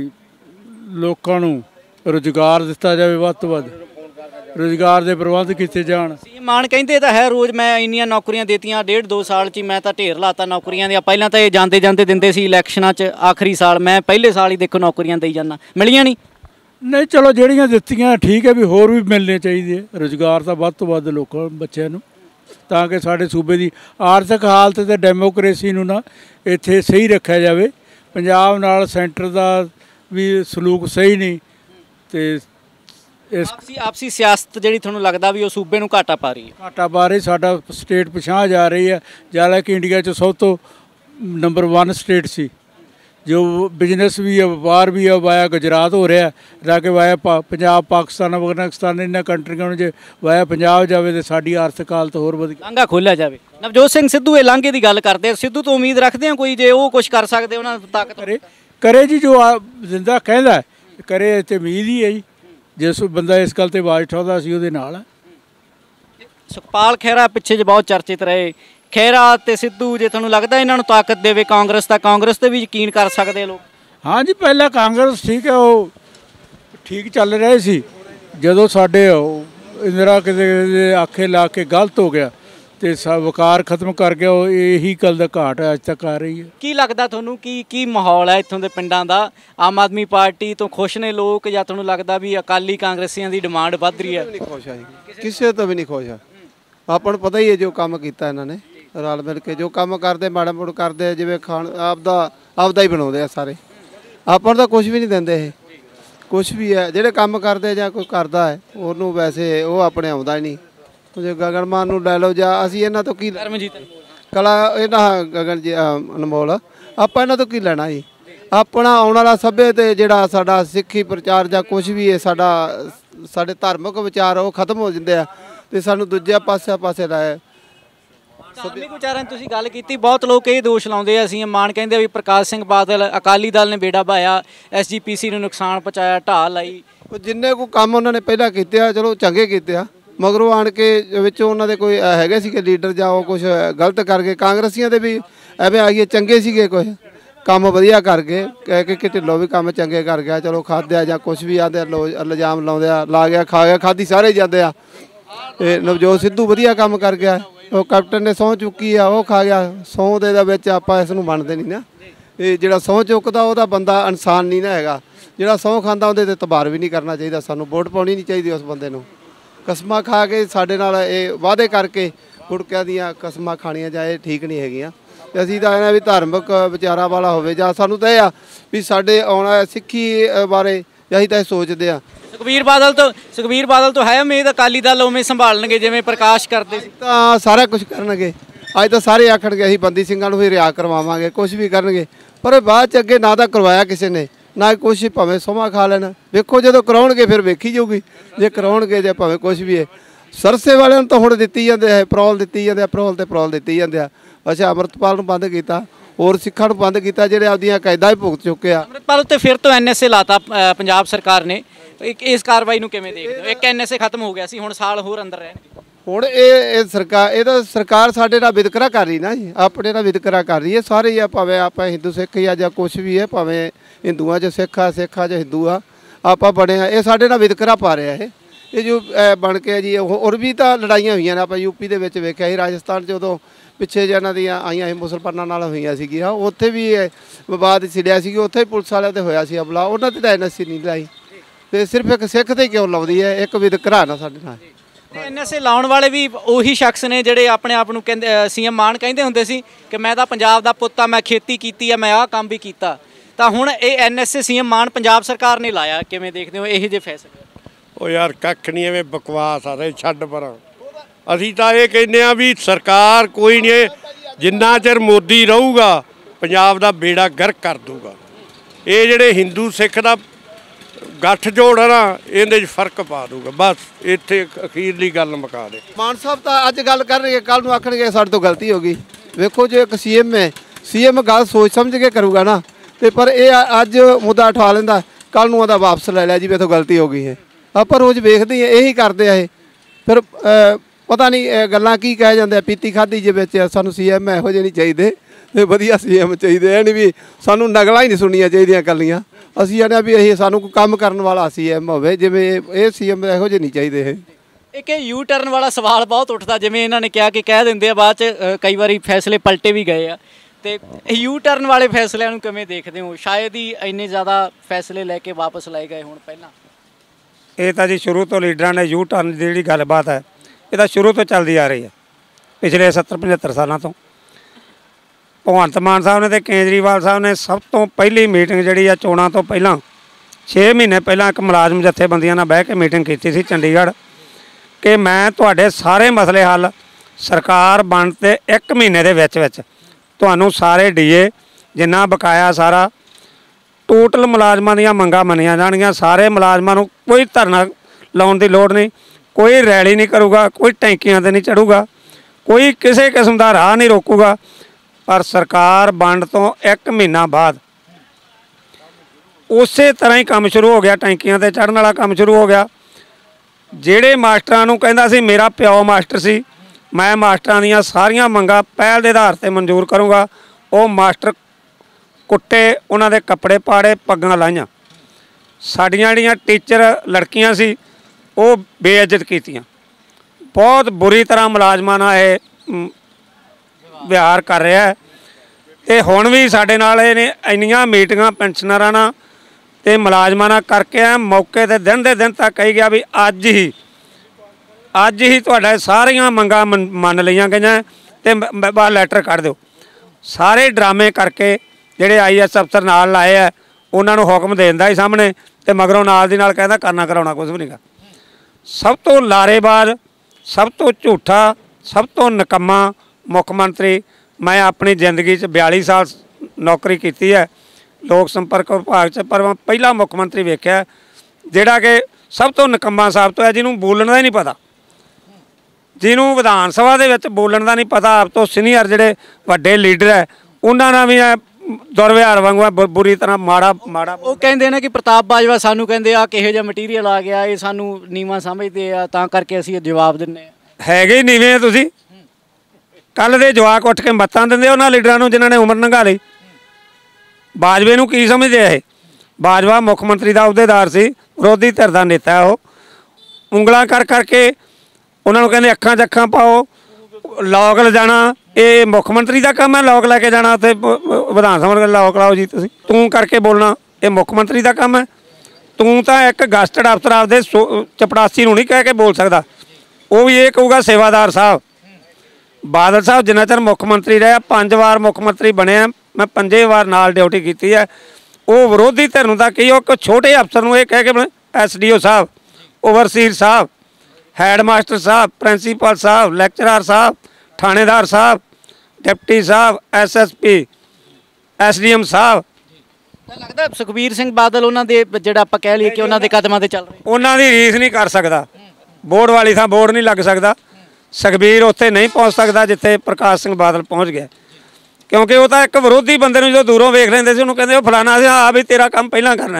ਲੋਕਾਂ ਨੂੰ ਰੁਜ਼ਗਾਰ ਦਿੱਤਾ ਜਾਵੇ, ਵੱਧ ਤੋਂ ਵੱਧ ਰੁਜ਼ਗਾਰ ਦੇ ਪ੍ਰਬੰਧ ਕੀਤੇ ਜਾਣ। ਮਾਨ ਕਹਿੰਦੇ ਤਾਂ ਹੈ ਰੋਜ਼ ਮੈਂ ਇੰਨੀਆਂ ਨੌਕਰੀਆਂ ਦੇਤੀਆਂ, 1.5-2 ਸਾਲ 'ਚ ਮੈਂ ਤਾਂ ਢੇਰ ਲਾਤਾ ਨੌਕਰੀਆਂ ਦੀਆਂ। ਪਹਿਲਾਂ ਤਾਂ ਇਹ ਜਾਂਦੇ ਦਿੰਦੇ ਸੀ ਇਲੈਕਸ਼ਨਾਂ 'ਚ, ਆਖਰੀ ਸਾਲ ਮੈਂ ਪਹਿਲੇ ਸਾਲ ਹੀ ਦੇਖੋ ਨੌਕਰੀਆਂ ਦੇਈ ਜਾਂਦਾ, ਮਿਲੀਆਂ ਨਹੀਂ। ਚਲੋ ਜਿਹੜੀਆਂ ਦਿੱਤੀਆਂ ਠੀਕ ਹੈ, ਵੀ ਹੋਰ ਵੀ ਮਿਲਣੇ ਚਾਹੀਦੇ ਆ। ਰੁਜ਼ਗਾਰ ਤਾਂ ਵੱਧ ਤੋਂ ਵੱਧ ਲੋਕਾਂ ਬੱਚਿਆਂ ਨੂੰ, ਤਾਂ ਕਿ ਸਾਡੇ ਸੂਬੇ ਦੀ ਆਰਥਿਕ ਹਾਲਤ ਤੇ ਡੈਮੋਕ੍ਰੇਸੀ ਨੂੰ ਨਾ ਇੱਥੇ ਸਹੀ ਰੱਖਿਆ ਜਾਵੇ। ਪੰਜਾਬ ਨਾਲ ਸੈਂਟਰ ਦਾ ਵੀ ਸਲੂਕ ਸਹੀ ਨਹੀਂ, ਤੇ ਆਪਸੀ ਸਿਆਸਤ ਜਿਹੜੀ ਤੁਹਾਨੂੰ ਲੱਗਦਾ ਵੀ ਉਹ ਸੂਬੇ ਨੂੰ ਘਾਟਾ ਪਾ ਰਹੀ ਹੈ? ਸਾਡਾ ਸਟੇਟ ਪਿਛਾਂਹ ਜਾ ਰਹੀ ਹੈ। ਜਿਆਦਾ ਕਿ ਇੰਡੀਆ 'ਚ ਸਭ ਤੋਂ ਨੰਬਰ 1 ਸਟੇਟ ਸੀ, ਜੋ ਬਿਜ਼ਨਸ ਵੀ ਹੈ, ਵਪਾਰ ਵੀ ਹੈ, ਵਾਇਆ ਗੁਜਰਾਤ ਹੋ ਰਿਹਾ, ਜਾ ਕੇ ਵਾਇਆ ਪੰਜਾਬ, ਪਾਕਿਸਤਾਨ, ਅਫਗਾਨਿਸਤਾਨ, ਇਹਨਾਂ ਕੰਟਰੀਆਂ ਨੂੰ ਜੇ ਵਾਇਆ ਪੰਜਾਬ ਜਾਵੇ ਤਾਂ ਸਾਡੀ ਆਰਥਿਕ ਹਾਲਤ ਹੋਰ ਵਧੀਆ, ਲਾਂਘਾ ਖੋਲ੍ਹਿਆ ਜਾਵੇ। ਨਵਜੋਤ ਸਿੰਘ ਸਿੱਧੂ ਇਹ ਲਾਂਘੇ ਦੀ ਗੱਲ ਕਰਦੇ, ਸਿੱਧੂ ਤੋਂ ਉਮੀਦ ਰੱਖਦੇ ਆ ਕੋਈ, ਜੇ ਉਹ ਕੁਛ ਕਰ ਸਕਦੇ ਉਹਨਾਂ ਨੂੰ ਤਾਕਤ ਕਰੇ ਜੀ, ਜੋ ਜਿੰਦਾ ਕਹਿੰਦਾ ਕਰੇ, ਤੇ ਉਮੀਦ ਹੀ ਹੈ ਜੀ। ਜਿਸ ਬੰਦਾ ਇਸ ਗੱਲ ਤੇ ਆਵਾਜ਼ ਉਠਾਉਂਦਾ ਸੀ ਉਹਦੇ ਨਾਲ। ਸੁਖਪਾਲ ਖਹਿਰਾ ਪਿੱਛੇ ਜੇ ਬਹੁਤ ਚਰਚਿਤ ਰਹੇ, ਖਹਿਰਾ ਤੇ ਸਿੱਧੂ, ਜੇ ਤੁਹਾਨੂੰ ਲੱਗਦਾ ਇਹਨਾਂ ਨੂੰ ਤਾਕਤ ਦੇਵੇ ਕਾਂਗਰਸ, ਤਾਂ ਕਾਂਗਰਸ ਤੇ ਵੀ ਯਕੀਨ ਕਰ ਸਕਦੇ ਲੋਕ? ਹਾਂ ਜੀ, ਪਹਿਲਾਂ ਕਾਂਗਰਸ ਠੀਕ ਹੈ, ਉਹ ਠੀਕ ਚੱਲ ਰਹੇ ਸੀ। ਜਦੋਂ ਸਾਡੇ ਇੰਦਰਾ ਕਿਤੇ ਆਖੇ ਲਾ ਕੇ ਗਲਤ ਹੋ ਗਿਆ ਤੇ ਵਕਾਰ ਖਤਮ ਕਰ ਗਿਆ, ਉਹ ਇਹੀ ਗੱਲ ਦਾ ਘਾਟ ਅੱਜ ਤੱਕ ਆ ਰਹੀ ਹੈ। ਕੀ ਲੱਗਦਾ ਤੁਹਾਨੂੰ, ਕੀ ਮਾਹੌਲ ਹੈ ਇੱਥੋਂ ਦੇ ਪਿੰਡਾਂ ਦਾ? ਆਮ ਆਦਮੀ ਪਾਰਟੀ ਤੋਂ ਖੁਸ਼ ਨੇ ਲੋਕ, ਜਾਂ ਤੁਹਾਨੂੰ ਲੱਗਦਾ ਵੀ ਅਕਾਲੀ ਕਾਂਗਰਸੀਆਂ ਦੀ ਡਿਮਾਂਡ ਵੱਧ ਰਹੀ ਹੈ? ਕਿਸੇ ਤੋਂ ਵੀ ਨਹੀਂ ਖੁਸ਼ ਆ। ਆਪਾਂ ਨੂੰ ਪਤਾ ਹੀ ਹੈ ਜੋ ਕੰਮ ਕੀਤਾ ਇਹਨਾਂ ਨੇ, ਰਲ ਮਿਲ ਕੇ ਜੋ ਕੰਮ ਕਰਦੇ, ਮਾੜਾ ਮੋੜ ਕਰਦੇ, ਜਿਵੇਂ ਖਾਣ ਆਪਦਾ ਹੀ ਬਣਾਉਂਦੇ ਆ ਸਾਰੇ। ਆਪਾਂ ਨੂੰ ਤਾਂ ਕੁਝ ਵੀ ਨਹੀਂ ਦਿੰਦੇ ਇਹ, ਕੁਝ ਵੀ ਹੈ ਜਿਹੜੇ ਕੰਮ ਕਰਦੇ ਜਾਂ ਕੋਈ ਕਰਦਾ ਹੈ ਉਹਨੂੰ, ਵੈਸੇ ਉਹ ਆਪਣੇ ਆਉਂਦਾ ਹੀ ਨਹੀਂ। ਜੇ ਗਗਨ ਮਾਨ ਨੂੰ ਲੈ ਲਓ, ਜਾਂ ਅਸੀਂ ਇਹਨਾਂ ਤੋਂ ਕੀ ਕਲਾ, ਇਹਨਾਂ ਗਗਨ ਜੀ ਅਨਮੋਲ, ਆਪਾਂ ਇਹਨਾਂ ਤੋਂ ਕੀ ਲੈਣਾ ਜੀ? ਆਪਣਾ ਆਉਣ ਵਾਲਾ ਸੱਭਿਆ ਤੇ ਜਿਹੜਾ ਸਾਡਾ ਸਿੱਖੀ ਪ੍ਰਚਾਰ ਜਾਂ ਕੁਝ ਵੀ ਹੈ, ਸਾਡੇ ਧਾਰਮਿਕ ਵਿਚਾਰ ਉਹ ਖਤਮ ਹੋ ਜਾਂਦੇ ਆ, ਤੇ ਸਾਨੂੰ ਦੂਜੇ ਪਾਸੇ ਲਾਇਆ। ਧਾਰਮਿਕ ਵਿਚਾਰਾਂ ਦੀ ਤੁਸੀਂ ਗੱਲ ਕੀਤੀ, ਬਹੁਤ ਲੋਕ ਇਹ ਦੋਸ਼ ਲਾਉਂਦੇ ਆ, ਅਸੀਂ ਮਾਨ ਕਹਿੰਦੇ ਵੀ ਪ੍ਰਕਾਸ਼ ਸਿੰਘ ਬਾਦਲ, ਅਕਾਲੀ ਦਲ ਨੇ ਬੇੜਾ ਭਾਇਆ, SGPC ਨੂੰ ਨੁਕਸਾਨ ਪਹੁੰਚਾਇਆ, ਢਾਹ ਲਾਈ। ਜਿੰਨੇ ਕੋ ਕੰਮ ਉਹਨਾਂ ਨੇ ਪਹਿਲਾਂ ਕੀਤੇ ਆ, ਚਲੋ ਚੰਗੇ ਕੀਤੇ ਆ, ਮਗਰੋਂ ਆਣ ਕੇ ਵਿੱਚੋਂ ਉਹਨਾਂ ਦੇ ਕੋਈ ਹੈਗੇ ਸੀਗੇ ਲੀਡਰ ਜਾਂ ਉਹ ਕੁਛ ਗਲਤ ਕਰ ਗਏ। ਕਾਂਗਰਸੀਆਂ ਦੇ ਵੀ ਐਵੇਂ ਆਈਏ ਚੰਗੇ ਸੀਗੇ, ਕੁਛ ਕੰਮ ਵਧੀਆ ਕਰ ਗਏ, ਕਹਿ ਕੇ ਢਿੱਲੋਂ ਵੀ ਕੰਮ ਚੰਗੇ ਕਰ ਗਿਆ। ਚਲੋ ਖਾਦਿਆ ਜਾਂ ਕੁਛ ਵੀ ਆਦੇ ਇਲਜ਼ਾਮ ਲਾਉਂਦੇ ਆ, ਲਾ ਗਿਆ, ਖਾ ਗਿਆ, ਖਾਦੀ ਸਾਰੇ ਜਾਂਦੇ ਆ। ਤੇ ਨਵਜੋਤ ਸਿੱਧੂ ਵਧੀਆ ਕੰਮ ਕਰ ਗਿਆ, ਉਹ ਕੈਪਟਨ ਨੇ ਸਹੁੰ ਚੁੱਕੀ ਆ, ਉਹ ਖਾ ਗਿਆ ਸਹੁੰ ਦੇ ਵਿੱਚ। ਆਪਾਂ ਇਸ ਨੂੰ ਮੰਨਦੇ ਨਹੀਂ ਨਾ। ਇਹ ਜਿਹੜਾ ਸਹੁੰ ਚੁੱਕਦਾ ਉਹਦਾ ਬੰਦਾ ਇਨਸਾਨ ਨਹੀਂ ਨਾ ਹੈਗਾ। ਜਿਹੜਾ ਸਹੁੰ ਖਾਂਦਾ ਉਹਦੇ ਤੇ ਤਬਾਰ ਵੀ ਨਹੀਂ ਕਰਨਾ ਚਾਹੀਦਾ। ਸਾਨੂੰ ਵੋਟ ਪਾਉਣੀ ਨਹੀਂ ਚਾਹੀਦੀ ਉਸ ਬੰਦੇ ਨੂੰ। ਕਸਮਾਂ ਖਾ ਕੇ ਸਾਡੇ ਨਾਲ ਇਹ ਵਾਅਦੇ ਕਰਕੇ ਗੁੜਕਿਆਂ ਦੀਆਂ ਕਸਮਾਂ ਖਾਣੀਆਂ ਜਾਏ ਠੀਕ ਨਹੀਂ ਹੈਗੀਆਂ। ਤੇ ਅਸੀਂ ਤਾਂ ਇਹਨਾਂ ਵੀ ਧਾਰਮਿਕ ਵਿਚਾਰਾਂ ਵਾਲਾ ਹੋਵੇ ਜਾਂ ਸਾਨੂੰ ਤਾਂ ਇਹ ਆ ਵੀ ਸਾਡੇ ਆਉਣਾ ਸਿੱਖੀ ਬਾਰੇ ਅਸੀਂ ਤਾਂ ਇਹ ਸੋਚਦੇ ਆ। ਸੁਖਬੀਰ ਬਾਦਲ ਤੋਂ ਹੈ ਉਮੀਦ ਅਕਾਲੀ ਦਲ ਉਵੇਂ ਸੰਭਾਲਣਗੇ ਜਿਵੇਂ ਪ੍ਰਕਾਸ਼ ਕਰਦੇ ਸੀ? ਤਾਂ ਸਾਰਾ ਕੁਝ ਕਰਨਗੇ। ਅੱਜ ਤਾਂ ਸਾਰੇ ਆਖਣਗੇ ਅਸੀਂ ਬੰਦੀ ਸਿੰਘਾਂ ਨੂੰ ਵੀ ਰਿਆ ਕਰਵਾਵਾਂਗੇ, ਕੁਝ ਵੀ ਕਰਨਗੇ। ਪਰ ਬਾਅਦ ਚ ਅੱਗੇ ਨਾ ਤਾਂ ਕਰਵਾਇਆ ਕਿਸੇ ਨੇ, ਨਾ ਕੁਛ ਭਾਵੇਂ ਸੋਮਾ ਖਾ ਲੈਣਾ। ਵੇਖੋ ਜਦੋਂ ਕਰਾਉਣਗੇ ਫਿਰ ਵੇਖੀ ਜਾਊਗੀ। ਜੇ ਕਰਾਉਣਗੇ ਜੇ ਭਾਵੇਂ ਕੁਛ ਵੀ ਹੈ। ਸਰਸੇ ਵਾਲਿਆਂ ਨੂੰ ਤਾਂ ਹੁਣ ਦਿੱਤੀ ਜਾਂਦੇ ਹੈ, ਪਰੌਲ ਦਿੱਤੀ ਜਾਂਦੇ ਆ, ਪਰੌਲ ਦਿੱਤੀ ਜਾਂਦੇ ਆ। ਅੱਛਾ, ਅੰਮ੍ਰਿਤਪਾਲ ਨੂੰ ਬੰਦ ਕੀਤਾ, ਹੋਰ ਸਿੱਖਾਂ ਨੂੰ ਬੰਦ ਕੀਤਾ ਜਿਹੜੇ ਆਪਦੀਆਂ ਕਾਇਦਾ ਹੀ ਭੁਗਤ ਚੁੱਕੇ ਆ। ਅੰਮ੍ਰਿਤਪਾਲ ਉੱਤੇ ਫਿਰ ਤੋਂ NSA ਲਾਤਾ ਪੰਜਾਬ ਸਰਕਾਰ ਨੇ। ਇਸ ਕਾਰਵਾਈ ਨੂੰ ਕਿਵੇਂ ਦੇਖਦੇ ਹੋ? ਇੱਕ NSA ਖਤਮ ਹੋ ਗਿਆ ਸੀ, ਹੁਣ ਸਾਲ ਹੋਰ ਅੰਦਰ ਰਹਿਣਗੇ। ਹੁਣ ਇਹ ਸਰਕਾਰ ਸਾਡੇ ਨਾਲ ਵਿਤਕਰਾ ਕਰ ਰਹੀ ਨਾ ਜੀ, ਆਪਣੇ ਨਾਲ ਵਿਤਕਰਾ ਕਰ ਰਹੀ ਹੈ। ਸਾਰੇ ਹੀ ਆ, ਭਾਵੇਂ ਆਪਾਂ ਹਿੰਦੂ ਸਿੱਖ ਜਾਂ ਕੁਛ ਵੀ ਹੈ, ਭਾਵੇਂ ਹਿੰਦੂਆਂ 'ਚ ਸਿੱਖਾਂ 'ਚ ਹਿੰਦੂ ਆ, ਆਪਾਂ ਬਣੇ ਆ। ਇਹ ਸਾਡੇ ਨਾਲ ਵਿਤਕਰਾ ਪਾ ਰਿਹਾ ਇਹ ਜੋ ਬਣ ਕੇ ਜੀ। ਹੋਰ ਵੀ ਤਾਂ ਲੜਾਈਆਂ ਹੋਈਆਂ ਨੇ। ਆਪਾਂ UP ਦੇ ਵਿੱਚ ਵੇਖਿਆ ਸੀ, ਰਾਜਸਥਾਨ 'ਚ ਉਦੋਂ ਪਿੱਛੇ ਜਿਹਨਾਂ ਦੀਆਂ ਆਈਆਂ ਸੀ ਮੁਸਲਮਾਨਾਂ ਨਾਲ ਹੋਈਆਂ ਸੀਗੀਆਂ, ਉੱਥੇ ਵੀ ਵਿਵਾਦ ਛਿੜਿਆ ਸੀ। ਉੱਥੇ ਹੀ ਪੁਲਿਸ ਵਾਲਿਆਂ 'ਤੇ ਹੋਇਆ ਸੀ ਹਮਲਾ, ਉਹਨਾਂ 'ਤੇ ਤਾਂ NSA ਨਹੀਂ ਲਾਈ। ਤੇ ਸਿਰਫ ਇੱਕ ਸਿੱਖ 'ਤੇ ਕਿਉਂ ਲਾਉਂਦੀ ਹੈ? ਇੱਕ ਵਿਤਕਰਾ ਨਾ ਸਾਡੇ ਨਾਲ। NSA ਲਾਉਣ ਵਾਲੇ ਵੀ ਉਹੀ ਸ਼ਖਸ ਨੇ ਜਿਹੜੇ ਆਪਣੇ ਆਪ ਨੂੰ ਕਹਿੰਦੇ CM ਮਾਨ ਕਹਿੰਦੇ ਹੁੰਦੇ ਸੀ ਕਿ ਮੈਂ ਤਾਂ ਪੰਜਾਬ ਦਾ ਪੁੱਤ ਆ, ਮੈਂ ਖੇਤੀ ਕੀਤੀ ਆ, ਮੈਂ ਆਹ ਕੰਮ ਵੀ ਕੀਤਾ। ਤਾਂ ਹੁਣ ਇਹ NSA CM ਮਾਨ ਪੰਜਾਬ ਸਰਕਾਰ ਨੇ ਲਾਇਆ। ਕਿਵੇਂ ਦੇਖਦੇ ਹੋ ਇਹੋ ਜਿਹੇ ਫੈਸਲੇ? ਉਹ ਯਾਰ ਕੱਖ ਨਹੀਂ, ਐਵੇਂ ਬਕਵਾਸ ਆ ਰਹੇ, ਛੱਡ ਪਰਾਂ। ਅਸੀਂ ਤਾਂ ਇਹ ਕਹਿੰਦੇ ਆ ਵੀ ਸਰਕਾਰ ਕੋਈ ਨਹੀਂ, ਜਿੰਨਾ ਚਿਰ ਮੋਦੀ ਰਹੂਗਾ ਪੰਜਾਬ ਦਾ ਬੇੜਾ ਗਰਕ ਕਰ ਦੂਗਾ। ਇਹ ਜਿਹੜੇ ਹਿੰਦੂ ਸਿੱਖ ਦਾ ਗੱਠ ਜੋੜ ਹੈ ਨਾ, ਇਹਦੇ 'ਚ ਫਰਕ ਪਾ ਦੂਗਾ। ਬਸ ਇੱਥੇ ਅਖੀਰਲੀ ਗੱਲ ਮੁਕਾ ਦੇ। ਮਾਨ ਸਾਹਿਬ ਤਾਂ ਅੱਜ ਗੱਲ ਕਰਨਗੇ, ਕੱਲ੍ਹ ਨੂੰ ਆਖਣਗੇ ਸਾਡੇ ਤੋਂ ਗਲਤੀ ਹੋ ਗਈ। ਵੇਖੋ ਜੇ ਇੱਕ CM ਹੈ, CM ਗੱਲ ਸੋਚ ਸਮਝ ਕੇ ਕਰੂਗਾ ਨਾ। ਤੇ ਪਰ ਇਹ ਅੱਜ ਮੁੱਦਾ ਉਠਾ ਲੈਂਦਾ, ਕੱਲ੍ਹ ਨੂੰ ਉਹਦਾ ਵਾਪਸ ਲੈ ਲਿਆ ਜੀ ਮੇਰੇ ਤੋਂ ਗਲਤੀ ਹੋ ਗਈ ਹੈ। ਆਪਾਂ ਰੋਜ਼ ਵੇਖਦੇ ਹਾਂ ਇਹੀ ਕਰਦੇ ਆ ਇਹ। ਫਿਰ ਪਤਾ ਨਹੀਂ ਗੱਲਾਂ ਕੀ ਕਹਿ ਜਾਂਦੇ ਆ, ਪੀਤੀ ਖਾਧੀ ਜੇ ਵਿੱਚ। ਸਾਨੂੰ CM ਇਹੋ ਜਿਹੇ ਨਹੀਂ ਚਾਹੀਦੇ, ਤੇ ਵਧੀਆ CM ਚਾਹੀਦੇ। ਇਹ ਨਹੀਂ ਵੀ ਸਾਨੂੰ ਨਗਲਾਂ ਹੀ ਨਹੀਂ ਸੁਣਨੀਆਂ ਚਾਹੀਦੀਆਂ ਇਕੱਲੀਆਂ। ਅਸੀਂ ਆਨੇ ਵੀ ਅਸੀਂ ਸਾਨੂੰ ਕੋਈ ਕੰਮ ਕਰਨ ਵਾਲਾ CM ਹੋਵੇ, ਜਿਵੇਂ ਇਹ CM ਇਹੋ ਜਿਹੇ ਨਹੀਂ ਚਾਹੀਦੇ ਇਹ। ਇੱਕ ਇਹ U ਟਰਨ ਵਾਲਾ ਸਵਾਲ ਬਹੁਤ ਉੱਠਦਾ, ਜਿਵੇਂ ਇਹਨਾਂ ਨੇ ਕਿਹਾ ਕਿ ਕਹਿ ਦਿੰਦੇ ਆ, ਬਾਅਦ 'ਚ ਕਈ ਵਾਰੀ ਫੈਸਲੇ ਪਲਟੇ ਵੀ ਗਏ ਆ। ਤੇ U ਟਰਨ ਵਾਲੇ ਫੈਸਲਿਆਂ ਨੂੰ ਕਿਵੇਂ ਦੇਖਦੇ ਹੋ? ਸ਼ਾਇਦ ਹੀ ਇੰਨੇ ਜ਼ਿਆਦਾ ਫੈਸਲੇ ਲੈ ਕੇ ਵਾਪਸ ਲਏ ਗਏ ਹੁਣ। ਪਹਿਲਾਂ ਇਹ ਤਾਂ ਜੀ ਸ਼ੁਰੂ ਤੋਂ ਲੀਡਰਾਂ ਨੇ U ਟਰਨ ਦੀ ਜਿਹੜੀ ਗੱਲਬਾਤ ਹੈ, ਇਹ ਤਾਂ ਸ਼ੁਰੂ ਤੋਂ ਚੱਲਦੀ ਆ ਰਹੀ ਹੈ, ਪਿਛਲੇ 70-75 ਸਾਲਾਂ ਤੋਂ। ਭਗਵੰਤ ਮਾਨ ਸਾਹਿਬ ਨੇ ਤੇ ਕੇਜਰੀਵਾਲ ਸਾਹਿਬ ਨੇ ਸਭ ਤੋਂ ਪਹਿਲੀ ਮੀਟਿੰਗ ਜਿਹੜੀ ਆ ਚੋਣਾਂ ਤੋਂ ਪਹਿਲਾਂ 6 ਮਹੀਨੇ ਪਹਿਲਾਂ ਇੱਕ ਮੁਲਾਜ਼ਮ ਜਥੇਬੰਦੀਆਂ ਨਾਲ ਬਹਿ ਕੇ ਮੀਟਿੰਗ ਕੀਤੀ ਸੀ ਚੰਡੀਗੜ੍ਹ, ਕਿ ਮੈਂ ਤੁਹਾਡੇ ਸਾਰੇ ਮਸਲੇ ਹੱਲ ਸਰਕਾਰ ਬਣਨ ਤੇ 1 ਮਹੀਨੇ ਦੇ ਵਿੱਚ ਤੁਹਾਨੂੰ ਸਾਰੇ DA ਜਿੰਨਾ ਬਕਾਇਆ ਸਾਰਾ ਟੋਟਲ ਮੁਲਾਜ਼ਮਾਂ ਦੀਆਂ ਮੰਗਾਂ ਮੰਨੀਆਂ ਜਾਣਗੀਆਂ। ਸਾਰੇ ਮੁਲਾਜ਼ਮਾਂ ਨੂੰ ਕੋਈ ਧਰਨਾ ਲਾਉਣ ਦੀ ਲੋੜ ਨਹੀਂ, ਕੋਈ ਰੈਲੀ ਨਹੀਂ ਕਰੂਗਾ, ਕੋਈ ਟੈਂਕੀਆਂ 'ਤੇ ਨਹੀਂ ਚੜੂਗਾ, ਕੋਈ ਕਿਸੇ ਕਿਸਮ ਦਾ ਰਾਹ ਨਹੀਂ ਰੋਕੂਗਾ। ਪਰ ਸਰਕਾਰ ਬਣਨ ਤੋਂ 1 ਮਹੀਨਾ ਬਾਅਦ ਉਸੇ ਤਰ੍ਹਾਂ ਹੀ ਕੰਮ ਸ਼ੁਰੂ ਹੋ ਗਿਆ, ਟੈਂਕੀਆਂ 'ਤੇ ਚੜ੍ਹਨ ਵਾਲਾ ਕੰਮ ਸ਼ੁਰੂ ਹੋ ਗਿਆ। ਜਿਹੜੇ ਮਾਸਟਰਾਂ ਨੂੰ ਕਹਿੰਦਾ ਸੀ ਮੇਰਾ ਪਿਓ ਮਾਸਟਰ ਸੀ, ਮੈਂ ਮਾਸਟਰਾਂ ਦੀਆਂ ਸਾਰੀਆਂ ਮੰਗਾਂ ਪਹਿਲ ਦੇ ਆਧਾਰ 'ਤੇ ਮਨਜ਼ੂਰ ਕਰੂੰਗਾ, ਉਹ ਮਾਸਟਰ ਕੁੱਟੇ, ਉਹਨਾਂ ਦੇ ਕੱਪੜੇ ਪਾੜੇ, ਪੱਗਾਂ ਲਾਹੀਆਂ। ਸਾਡੀਆਂ ਜਿਹੜੀਆਂ ਟੀਚਰ ਲੜਕੀਆਂ ਸੀ ਉਹ ਬੇਇੱਜ਼ਤ ਕੀਤੀਆਂ। ਬਹੁਤ ਬੁਰੀ ਤਰ੍ਹਾਂ ਮੁਲਾਜ਼ਮਾਂ ਨਾਲ ਇਹ ਵਿਹਾਰ ਕਰ ਰਿਹਾ। ਤੇ ਹੁਣ ਵੀ ਸਾਡੇ ਨਾਲ ਇਹਨੇ ਇੰਨੀਆਂ ਮੀਟਿੰਗਾਂ ਪੈਨਸ਼ਨਰਾਂ ਨਾਲ ਤੇ ਮੁਲਾਜ਼ਮਾਂ ਨਾਲ ਕਰਕੇ ਆ, ਮੌਕੇ 'ਤੇ ਦਿਨ ਦੇ ਦਿਨ ਤੱਕ ਕਹੀ ਗਿਆ ਵੀ ਅੱਜ ਹੀ ਤੁਹਾਡਾ ਸਾਰੀਆਂ ਮੰਗਾਂ ਮੰਨ ਲਈਆਂ ਗਈਆਂ ਤੇ ਬਾਹਰ ਲੈਟਰ ਕੱਢ ਦਿਓ। ਸਾਰੇ ਡਰਾਮੇ ਕਰਕੇ ਜਿਹੜੇ IAS ਅਫਸਰ ਨਾਲ ਲਾਏ ਆ, ਉਹਨਾਂ ਨੂੰ ਹੁਕਮ ਦੇ ਦਿੰਦਾ ਸੀ ਸਾਹਮਣੇ, ਤੇ ਮਗਰੋਂ ਨਾਲ ਦੀ ਨਾਲ ਕਹਿੰਦਾ ਕਰਨਾ ਕਰਾਉਣਾ ਕੁਝ ਵੀ ਨਹੀਂ ਗਾ। ਸਭ ਤੋਂ ਲਾਰੇਬਾਜ਼, ਸਭ ਤੋਂ ਝੂਠਾ, ਸਭ ਤੋਂ ਨਿਕੰਮਾ ਮੁੱਖ ਮੰਤਰੀ ਮੈਂ ਆਪਣੀ ਜ਼ਿੰਦਗੀ 'ਚ 42 ਸਾਲ ਨੌਕਰੀ ਕੀਤੀ ਹੈ ਲੋਕ ਸੰਪਰਕ ਵਿਭਾਗ 'ਚ, ਪਰ ਮੈਂ ਪਹਿਲਾ ਮੁੱਖ ਮੰਤਰੀ ਵੇਖਿਆ ਜਿਹੜਾ ਕਿ ਸਭ ਤੋਂ ਨਿਕੰਮਾ ਸਾਬਤ ਹੋਇਆ, ਜਿਹਨੂੰ ਬੋਲਣ ਦਾ ਹੀ ਨਹੀਂ ਪਤਾ, ਜਿਹਨੂੰ ਵਿਧਾਨ ਸਭਾ ਦੇ ਵਿੱਚ ਬੋਲਣ ਦਾ ਨਹੀਂ ਪਤਾ। ਆਪ ਤੋਂ ਸੀਨੀਅਰ ਜਿਹੜੇ ਵੱਡੇ ਲੀਡਰ ਹੈ ਉਹਨਾਂ ਨਾਲ ਵੀ ਦੁਰਵਿਹਾਰ ਵਾਂਗੂ ਬੁਰੀ ਤਰ੍ਹਾਂ ਮਾੜਾ। ਉਹ ਕਹਿੰਦੇ ਨੇ ਕਿ ਪ੍ਰਤਾਪ ਬਾਜਵਾ ਸਾਨੂੰ ਕਹਿੰਦੇ ਆ ਕਿਹੋ ਜਿਹਾ ਮਟੀਰੀਅਲ ਆ ਗਿਆ, ਇਹ ਸਾਨੂੰ ਨੀਵਾਂ ਸਮਝਦੇ ਆ, ਤਾਂ ਕਰਕੇ ਅਸੀਂ ਜਵਾਬ ਦਿੰਦੇ ਆ। ਹੈਗੇ ਹੀ ਨੀਵੇਂ ਆ ਤੁਸੀਂ। ਕੱਲ੍ਹ ਦੇ ਜਵਾਕ ਉੱਠ ਕੇ ਮੱਤਾਂ ਦਿੰਦੇ ਉਹਨਾਂ ਲੀਡਰਾਂ ਨੂੰ ਜਿਨ੍ਹਾਂ ਨੇ ਉਮਰ ਲੰਘਾ ਲਈ। ਬਾਜਵੇ ਨੂੰ ਕੀ ਸਮਝਦੇ ਆ ਇਹ? ਬਾਜਵਾ ਮੁੱਖ ਮੰਤਰੀ ਦਾ ਅਹੁਦੇਦਾਰ ਸੀ, ਵਿਰੋਧੀ ਧਿਰ ਦਾ ਨੇਤਾ। ਉਹ ਉਂਗਲਾਂ ਕਰਕੇ ਉਹਨਾਂ ਨੂੰ ਕਹਿੰਦੇ ਅੱਖਾਂ 'ਚ ਅੱਖਾਂ ਪਾਓ, ਲੋਕ ਲਿਜਾਣਾ ਇਹ ਮੁੱਖ ਮੰਤਰੀ ਦਾ ਕੰਮ ਹੈ। ਲੋਕ ਲੈ ਕੇ ਜਾਣਾ ਉੱਥੇ ਵਿਧਾਨ ਸਭਾ ਲੋਕ ਲਾਓ ਜੀ, ਤੁਸੀਂ ਤੂੰ ਕਰਕੇ ਬੋਲਣਾ ਇਹ ਮੁੱਖ ਮੰਤਰੀ ਦਾ ਕੰਮ ਹੈ। ਤੂੰ ਤਾਂ ਇੱਕ ਗਸਟਡ ਅਫਸਰ ਆਪਦੇ ਚਪੜਾਸੀ ਨੂੰ ਨਹੀਂ ਕਹਿ ਕੇ ਬੋਲ ਸਕਦਾ। ਉਹ ਵੀ ਇਹ ਕਹੂਗਾ ਸੇਵਾਦਾਰ ਸਾਹਿਬ। ਬਾਦਲ ਸਾਹਿਬ ਜਿੰਨਾ ਚਿਰ ਮੁੱਖ ਮੰਤਰੀ ਰਿਹਾ 5 ਵਾਰ ਮੁੱਖ ਮੰਤਰੀ ਬਣਿਆ, ਮੈਂ 5 ਵਾਰ ਨਾਲ ਡਿਊਟੀ ਕੀਤੀ ਹੈ। ਉਹ ਵਿਰੋਧੀ ਧਿਰ ਨੂੰ ਤਾਂ ਕੀ ਉਹ ਇੱਕ ਛੋਟੇ ਅਫਸਰ ਨੂੰ ਇਹ ਕਹਿ ਕੇ SDO ਸਾਹਿਬ, ਓਵਰਸੀਅਰ ਸਾਹਿਬ, ਹੈਡ ਮਾਸਟਰ ਸਾਹਿਬ, ਪ੍ਰਿੰਸੀਪਲ ਸਾਹਿਬ, ਲੈਕਚਰਰ ਸਾਹਿਬ, ਥਾਣੇਦਾਰ ਸਾਹਿਬ, ਡਿਪਟੀ ਸਾਹਿਬ, SSP, SDM ਸਾਹਿਬ। ਤਾਂ ਲੱਗਦਾ ਸੁਖਬੀਰ ਸਿੰਘ ਬਾਦਲ ਉਹਨਾਂ ਦੇ ਜਿਹੜਾ ਆਪਾਂ ਕਹਿ ਲਈਏ ਕਿ ਉਹਨਾਂ ਦੇ ਕਦਮਾਂ ਤੇ ਚੱਲ ਰਹੇ, ਉਹਨਾਂ ਦੀ ਰੀਸ ਨਹੀਂ ਕਰ ਸਕਦਾ। ਬੋਰਡ ਵਾਲੀ ਥਾਂ ਬੋਰਡ ਨਹੀਂ ਲੱਗ ਸਕਦਾ। ਸੁਖਬੀਰ ਉੱਥੇ ਨਹੀਂ ਪਹੁੰਚ ਸਕਦਾ ਜਿੱਥੇ ਪ੍ਰਕਾਸ਼ ਸਿੰਘ ਬਾਦਲ ਪਹੁੰਚ ਗਿਆ, ਕਿਉਂਕਿ ਉਹ ਤਾਂ ਇੱਕ ਵਿਰੋਧੀ ਬੰਦੇ ਨੂੰ ਜਦੋਂ ਦੂਰੋਂ ਵੇਖ ਲੈਂਦੇ ਸੀ ਉਹਨੂੰ ਕਹਿੰਦੇ ਉਹ ਫਲਾਣਾ ਸੀ, ਆ ਵੀ ਤੇਰਾ ਕੰਮ ਪਹਿਲਾਂ ਕਰਨਾ।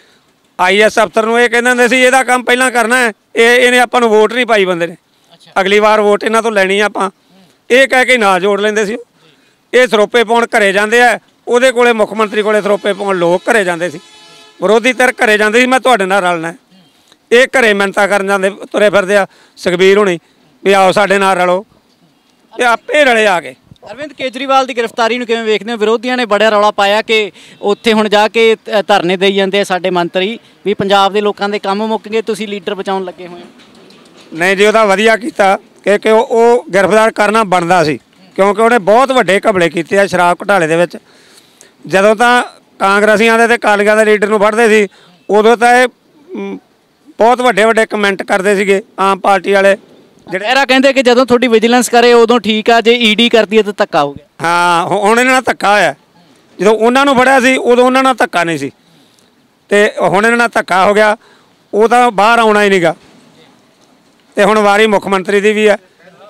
IAS ਅਫਸਰ ਨੂੰ ਇਹ ਕਹਿੰਦੇ ਹੁੰਦੇ ਸੀ ਇਹਦਾ ਕੰਮ ਪਹਿਲਾਂ ਕਰਨਾ ਹੈ, ਇਹਨੇ ਆਪਾਂ ਨੂੰ ਵੋਟ ਨਹੀਂ ਪਾਈ ਬੰਦੇ ਨੇ, ਅਗਲੀ ਵਾਰ ਵੋਟ ਇਹਨਾਂ ਤੋਂ ਲੈਣੀ ਆਪਾਂ, ਇਹ ਕਹਿ ਕੇ ਨਾ ਜੋੜ ਲੈਂਦੇ ਸੀ। ਇਹ ਸਰੋਪੇ ਪਾਉਣ ਘਰੇ ਜਾਂਦੇ ਆ, ਉਹਦੇ ਕੋਲੇ ਮੁੱਖ ਮੰਤਰੀ ਕੋਲੇ ਸਰੋਪੇ ਪਾਉਣ ਲੋਕ ਘਰੇ ਜਾਂਦੇ ਸੀ, ਵਿਰੋਧੀ ਧਿਰ ਘਰੇ ਜਾਂਦੇ ਸੀ ਮੈਂ ਤੁਹਾਡੇ ਨਾਲ ਰਲਣਾ। ਇਹ ਘਰੇ ਮਿੰਨਤਾਂ ਕਰਨ ਜਾਂਦੇ ਤੁਰੇ ਫਿਰਦੇ ਆ ਸੁਖਬੀਰ ਹੋਣੀ ਵੀ ਆਓ ਸਾਡੇ ਨਾਲ ਰਲੋ, ਇਹ ਆਪੇ ਰਲੇ ਆ ਕੇ। ਅਰਵਿੰਦ ਕੇਜਰੀਵਾਲ ਦੀ ਗ੍ਰਿਫਤਾਰੀ ਨੂੰ ਕਿਵੇਂ ਵੇਖਦੇ ਹੋ? ਵਿਰੋਧੀਆਂ ਨੇ ਬੜਾ ਰੌਲਾ ਪਾਇਆ ਕਿ ਉੱਥੇ ਹੁਣ ਜਾ ਕੇ ਧਰਨੇ ਦੇਈ ਜਾਂਦੇ ਆ ਸਾਡੇ ਮੰਤਰੀ ਵੀ ਪੰਜਾਬ ਦੇ ਲੋਕਾਂ ਦੇ ਕੰਮ ਮੁੱਕ ਗਏ, ਤੁਸੀਂ ਲੀਡਰ ਬਚਾਉਣ ਲੱਗੇ ਹੋਏ ਹੋ। ਨਹੀਂ ਜੀ, ਉਹਦਾ ਵਧੀਆ ਕੀਤਾ ਕਿ ਉਹ ਗ੍ਰਿਫਤਾਰ ਕਰਨਾ ਬਣਦਾ ਸੀ, ਕਿਉਂਕਿ ਉਹਨੇ ਬਹੁਤ ਵੱਡੇ ਘਪਲੇ ਕੀਤੇ ਆ ਸ਼ਰਾਬ ਘੁਟਾਲੇ ਦੇ ਵਿੱਚ। ਜਦੋਂ ਤਾਂ ਕਾਂਗਰਸੀਆਂ ਦੇ ਅਤੇ ਅਕਾਲੀਆਂ ਦੇ ਲੀਡਰ ਨੂੰ ਫੜਦੇ ਸੀ ਉਦੋਂ ਤਾਂ ਇਹ ਬਹੁਤ ਵੱਡੇ ਵੱਡੇ ਕਮੈਂਟ ਕਰਦੇ ਸੀਗੇ ਆਮ ਪਾਰਟੀ ਵਾਲੇ ਜਿਹੜਾ ਕਹਿੰਦੇ ਕਿ ਜਦੋਂ ਤੁਹਾਡੀ ਵਿਜੀਲੈਂਸ ਕਰੇ ਉਦੋਂ ਠੀਕ ਆ, ਜੇ ED ਕਰਦੀ ਹੈ ਤਾਂ ਧੱਕਾ ਹੋ ਗਿਆ। ਹਾਂ, ਹੁਣ ਇਹਨਾਂ ਨਾਲ ਧੱਕਾ ਹੋਇਆ। ਜਦੋਂ ਉਹਨਾਂ ਨੂੰ ਫੜਿਆ ਸੀ ਉਦੋਂ ਉਹਨਾਂ ਨਾਲ ਧੱਕਾ ਨਹੀਂ ਸੀ, ਅਤੇ ਹੁਣ ਇਹਨਾਂ ਨਾਲ ਧੱਕਾ ਹੋ ਗਿਆ। ਉਹ ਤਾਂ ਬਾਹਰ ਆਉਣਾ ਹੀ ਨਹੀਂਗਾ, ਅਤੇ ਹੁਣ ਵਾਰੀ ਮੁੱਖ ਮੰਤਰੀ ਦੀ ਵੀ ਹੈ।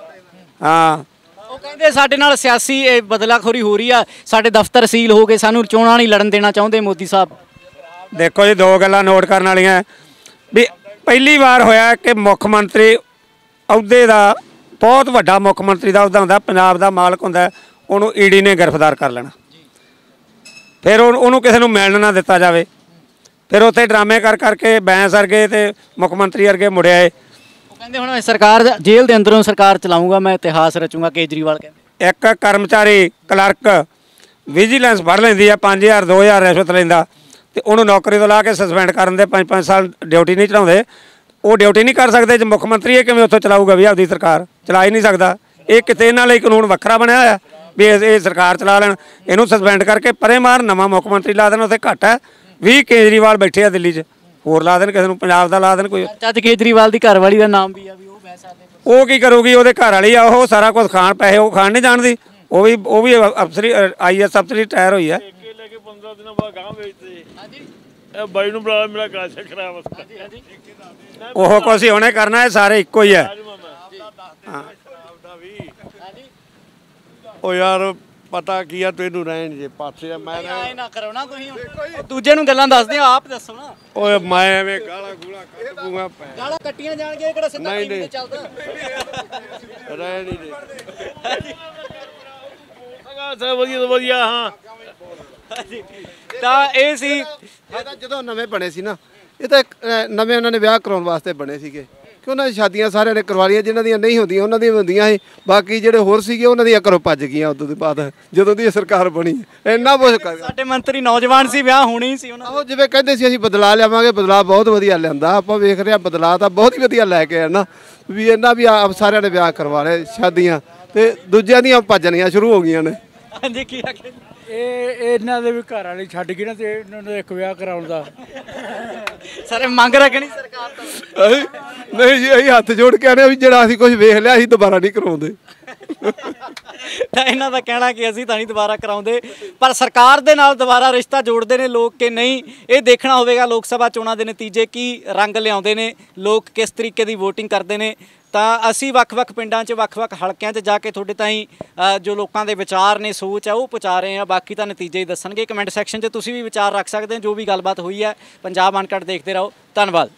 ਹਾਂ, ਉਹ ਕਹਿੰਦੇ ਸਾਡੇ ਨਾਲ ਸਿਆਸੀ ਬਦਲਾਖੋਰੀ ਹੋ ਰਹੀ ਆ, ਸਾਡੇ ਦਫ਼ਤਰ ਸੀਲ ਹੋ ਗਏ, ਸਾਨੂੰ ਚੋਣਾਂ ਨਹੀਂ ਲੜਨ ਦੇਣਾ ਚਾਹੁੰਦੇ ਮੋਦੀ ਸਾਹਿਬ। ਦੇਖੋ ਜੀ, 2 ਗੱਲਾਂ ਨੋਟ ਕਰਨ ਵਾਲੀਆਂ ਵੀ ਪਹਿਲੀ ਵਾਰ ਹੋਇਆ ਕਿ ਮੁੱਖ ਮੰਤਰੀ ਅਹੁਦੇ ਦਾ, ਬਹੁਤ ਵੱਡਾ ਮੁੱਖ ਮੰਤਰੀ ਦਾ ਅਹੁਦਾ ਹੁੰਦਾ, ਪੰਜਾਬ ਦਾ ਮਾਲਕ ਹੁੰਦਾ, ਉਹਨੂੰ ED ਨੇ ਗ੍ਰਿਫਤਾਰ ਕਰ ਲੈਣਾ। ਫਿਰ ਉਹਨੂੰ ਕਿਸੇ ਨੂੰ ਮਿਲਣ ਨਾ ਦਿੱਤਾ ਜਾਵੇ। ਫਿਰ ਉੱਥੇ ਡਰਾਮੇ ਕਰ ਕਰਕੇ ਬੈਂਸ ਵਰਗੇ ਅਤੇ ਮੁੱਖ ਮੰਤਰੀ ਵਰਗੇ ਮੁੜਿਆਏ। ਉਹ ਕਹਿੰਦੇ ਹੁਣ ਸਰਕਾਰ ਜੇਲ੍ਹ ਦੇ ਅੰਦਰੋਂ ਸਰਕਾਰ ਚਲਾਊਂਗਾ, ਮੈਂ ਇਤਿਹਾਸ ਰਚੂੰਗਾ, ਕੇਜਰੀਵਾਲ ਕਹਿੰਦੇ। ਇੱਕ ਕਰਮਚਾਰੀ ਕਲਰਕ ਵਿਜੀਲੈਂਸ ਫੜ ਲੈਂਦੀ ਆ, 5000 2000 ਰਿਸ਼ਵਤ ਲੈਂਦਾ, ਅਤੇ ਉਹਨੂੰ ਨੌਕਰੀ ਤੋਂ ਲਾ ਕੇ ਸਸਪੈਂਡ ਕਰਨ ਦੇ 5-5 ਸਾਲ ਡਿਊਟੀ ਨਹੀਂ ਚੜਾਉਂਦੇ। ਉਹ ਡਿਊਟੀ ਨਹੀਂ ਕਰ ਸਕਦੇ ਜੇ ਮੁੱਖ ਮੰਤਰੀ ਇਹ ਕਿਵੇਂ ਉੱਥੋਂ ਚਲਾਊਗਾ ਵੀ ਆਪਦੀ ਸਰਕਾਰ ਚਲਾ ਹੀ ਨਹੀਂ ਸਕਦਾ। ਇਹ ਕਿਤੇ ਇਹਨਾਂ ਲਈ ਕਾਨੂੰਨ ਵੱਖਰਾ ਬਣਿਆ ਹੋਇਆ ਵੀ ਇਹ ਸਰਕਾਰ ਚਲਾ ਲੈਣ, ਇਹਨੂੰ ਸਸਪੈਂਡ ਕਰਕੇ ਪਰੇ ਮਾਰ, ਨਵਾਂ ਮੁੱਖ ਮੰਤਰੀ ਲਾ ਦੇਣ। ਉੱਥੇ ਘੱਟ ਹੈ 20 ਕੇਜਰੀਵਾਲ ਬੈਠੇ ਆ ਦਿੱਲੀ 'ਚ, ਹੋਰ ਲਾ ਦੇਣ ਕਿਸੇ ਨੂੰ, ਪੰਜਾਬ ਦਾ ਲਾ ਦੇਣ ਕੋਈ। ਅੱਜ ਕੇਜਰੀਵਾਲ ਦੀ ਘਰਵਾਲੀ ਦਾ ਨਾਮ ਵੀ ਆ ਵੀ ਉਹ ਬਹਿ ਸਕਦੇ। ਉਹ ਕੀ ਕਰੂਗੀ? ਉਹਦੇ ਘਰ ਵਾਲੀ ਆ, ਉਹ ਸਾਰਾ ਕੁਝ ਖਾਣ, ਪੈਸੇ ਉਹ ਖਾਣ ਨਹੀਂ ਜਾਣਦੀ। ਉਹ ਵੀ ਅਫਸਰੀ IAS ਅਫਸਰ ਰਿਟਾਇਰ ਹੋਈ ਹੈ। ਲੈ ਕੇ 15 ਦਿਨਾਂ ਬਾਅਦ ਗਾਂ ਵੇਚਦੇ। ਹਾਂਜੀ, ਇਹ ਬਾਈ ਨੂੰ ਬੁਲਾ, ਮੇਰਾ ਗਾਸ਼ ਖਰਾਬ ਹੈ। ਹਾਂਜੀ, ਉਹ ਕੁਛ ਉਹਨੇ ਕਰਨਾ, ਇਹ ਸਾਰੇ ਇੱਕੋ ਹੀ ਹੈ। ਹਾਂ, ਉਹ ਯਾਰ ਪਤਾ ਕੀ ਆ, ਤੈਨੂੰ ਰਹਿਣ ਜੇ ਪਾਸੇ ਆ, ਮੈਂ ਨਾ ਕਰੋ ਨਾ ਤੁਸੀਂ, ਦੂਜੇ ਨੂੰ ਗੱਲਾਂ ਦੱਸਦੇ ਆ, ਆਪ ਦੱਸੋ ਨਾ। ਓਏ ਮੈਂ ਐਵੇਂ ਗਾਲਾਂ ਗੂਲਾ ਕੱਢ ਦੂੰਗਾ, ਗਾਲਾਂ ਕੱਟੀਆਂ ਜਾਣਗੀਆਂ, ਕਿਹੜਾ ਸਿੱਧਾ ਟੀਵੀ ਤੇ ਚੱਲਦਾ। ਰਹਿ ਨਹੀਂ ਦੇ ਸਭ ਵਧੀਆ ਤੋਂ ਵਧੀਆ। ਹਾਂ, ਤਾਂ ਇਹ ਸੀ ਇਹ ਤਾਂ ਜਦੋਂ ਨਵੇਂ ਬਣੇ ਸੀ ਨਾ, ਇਹ ਤਾਂ ਨਵੇਂ ਉਹਨਾਂ ਨੇ ਵਿਆਹ ਕਰਾਉਣ ਵਾਸਤੇ ਬਣੇ ਸੀਗੇ ਕਿ ਉਹਨਾਂ ਦੀ ਸ਼ਾਦੀਆਂ ਸਾਰਿਆਂ ਨੇ ਕਰਵਾ ਲਈਆਂ, ਜਿਨ੍ਹਾਂ ਦੀਆਂ ਨਹੀਂ ਹੁੰਦੀਆਂ ਉਹਨਾਂ ਦੀਆਂ ਹੁੰਦੀਆਂ ਸੀ, ਬਾਕੀ ਜਿਹੜੇ ਹੋਰ ਸੀਗੇ ਉਹਨਾਂ ਦੀਆਂ ਘਰੋਂ ਭੱਜ ਗਈਆਂ ਉਦੋਂ ਦੇ ਬਾਅਦ ਜਦੋਂ ਦੀ ਇਹ ਸਰਕਾਰ ਬਣੀ। ਇੰਨਾ ਕੁਛ ਕਰ ਸਾਡੇ ਮੰਤਰੀ ਨੌਜਵਾਨ ਸੀ, ਵਿਆਹ ਹੋਣੀ ਸੀ ਉਹਨਾਂ। ਆਹੋ, ਜਿਵੇਂ ਕਹਿੰਦੇ ਸੀ ਅਸੀਂ ਬਦਲਾ ਲਿਆਵਾਂਗੇ, ਬਦਲਾਅ ਬਹੁਤ ਵਧੀਆ ਲਿਆਂਦਾ। ਆਪਾਂ ਵੇਖ ਰਹੇ ਹਾਂ ਬਦਲਾਅ ਤਾਂ ਬਹੁਤ ਹੀ ਵਧੀਆ ਲੈ ਕੇ ਆਏ ਨਾ, ਵੀ ਇਹਨਾਂ ਵੀ ਆਪ ਸਾਰਿਆਂ ਨੇ ਵਿਆਹ ਕਰਵਾ ਲਏ ਸ਼ਾਦੀਆਂ, ਤੇ ਦੂਜਿਆਂ ਦੀਆਂ ਭੱਜਣੀਆਂ ਸ਼ੁਰੂ ਹੋ ਗਈਆਂ ਨੇ। ਹਾਂਜੀ, ਕੀ ਆਖੇ? ਇਹ ਇਹਨਾਂ ਦੇ ਵੀ ਘਰ ਵਾਲੀ ਛੱਡ ਗਈ ਨਾ, ਤੇ ਇਹਨਾਂ ਨੂੰ ਇੱਕ ਵਿਆਹ ਕਰਾਉਣ ਦਾ ਸਾਰੇ ਮੰਗ ਰੱਖਣੀ ਸਰਕਾਰ ਤੋਂ। ਨਹੀਂ ਜੀ, ਅਸੀਂ ਹੱਥ ਜੋੜ ਕੇ ਆਨੇ ਵੀ ਜਿਹੜਾ ਅਸੀਂ ਕੁਝ ਵੇਖ ਲਿਆ ਅਸੀਂ ਦੁਬਾਰਾ ਨਹੀਂ ਕਰਾਉਂਦੇ। ਤਾਂ ਇਹਨਾਂ ਦਾ ਕਹਿਣਾ ਕਿ ਅਸੀਂ ਤਾਂ ਨਹੀਂ ਦੁਬਾਰਾ ਕਰਾਉਂਦੇ, ਪਰ ਸਰਕਾਰ ਦੇ ਨਾਲ ਦੁਬਾਰਾ ਰਿਸ਼ਤਾ ਜੋੜਦੇ ਨੇ ਲੋਕ ਕਿ ਨਹੀਂ, ਇਹ ਦੇਖਣਾ ਹੋਵੇਗਾ ਲੋਕ ਸਭਾ ਚੋਣਾਂ ਦੇ ਨਤੀਜੇ ਕੀ ਰੰਗ ਲਿਆਉਂਦੇ ਨੇ, ਲੋਕ ਕਿਸ ਤਰੀਕੇ ਦੀ VOTING ਕਰਦੇ ਨੇ। ਤਾਂ ਅਸੀਂ ਵੱਖ-ਵੱਖ ਪਿੰਡਾਂ 'ਚ, ਵੱਖ-ਵੱਖ ਹਲਕਿਆਂ 'ਚ ਜਾ ਕੇ ਤੁਹਾਡੇ ਤਾਈਂ ਜੋ ਲੋਕਾਂ ਦੇ ਵਿਚਾਰ ਨੇ, ਸੋਚ ਆ, ਉਹ ਪਹੁੰਚਾ ਰਹੇ ਹਾਂ। ਬਾਕੀ ਤਾਂ ਨਤੀਜੇ ਹੀ ਦੱਸਣਗੇ। ਕਮੈਂਟ ਸੈਕਸ਼ਨ 'ਚ ਤੁਸੀਂ ਵੀ ਵਿਚਾਰ ਰੱਖ ਸਕਦੇ ਹੋ, ਜੋ ਵੀ ਗੱਲਬਾਤ ਹੋਈ ਹੈ। ਪੰਜਾਬ ਅਨਕਟ ਦੇਖਦੇ ਰਹੋ। ਧੰਨਵਾਦ।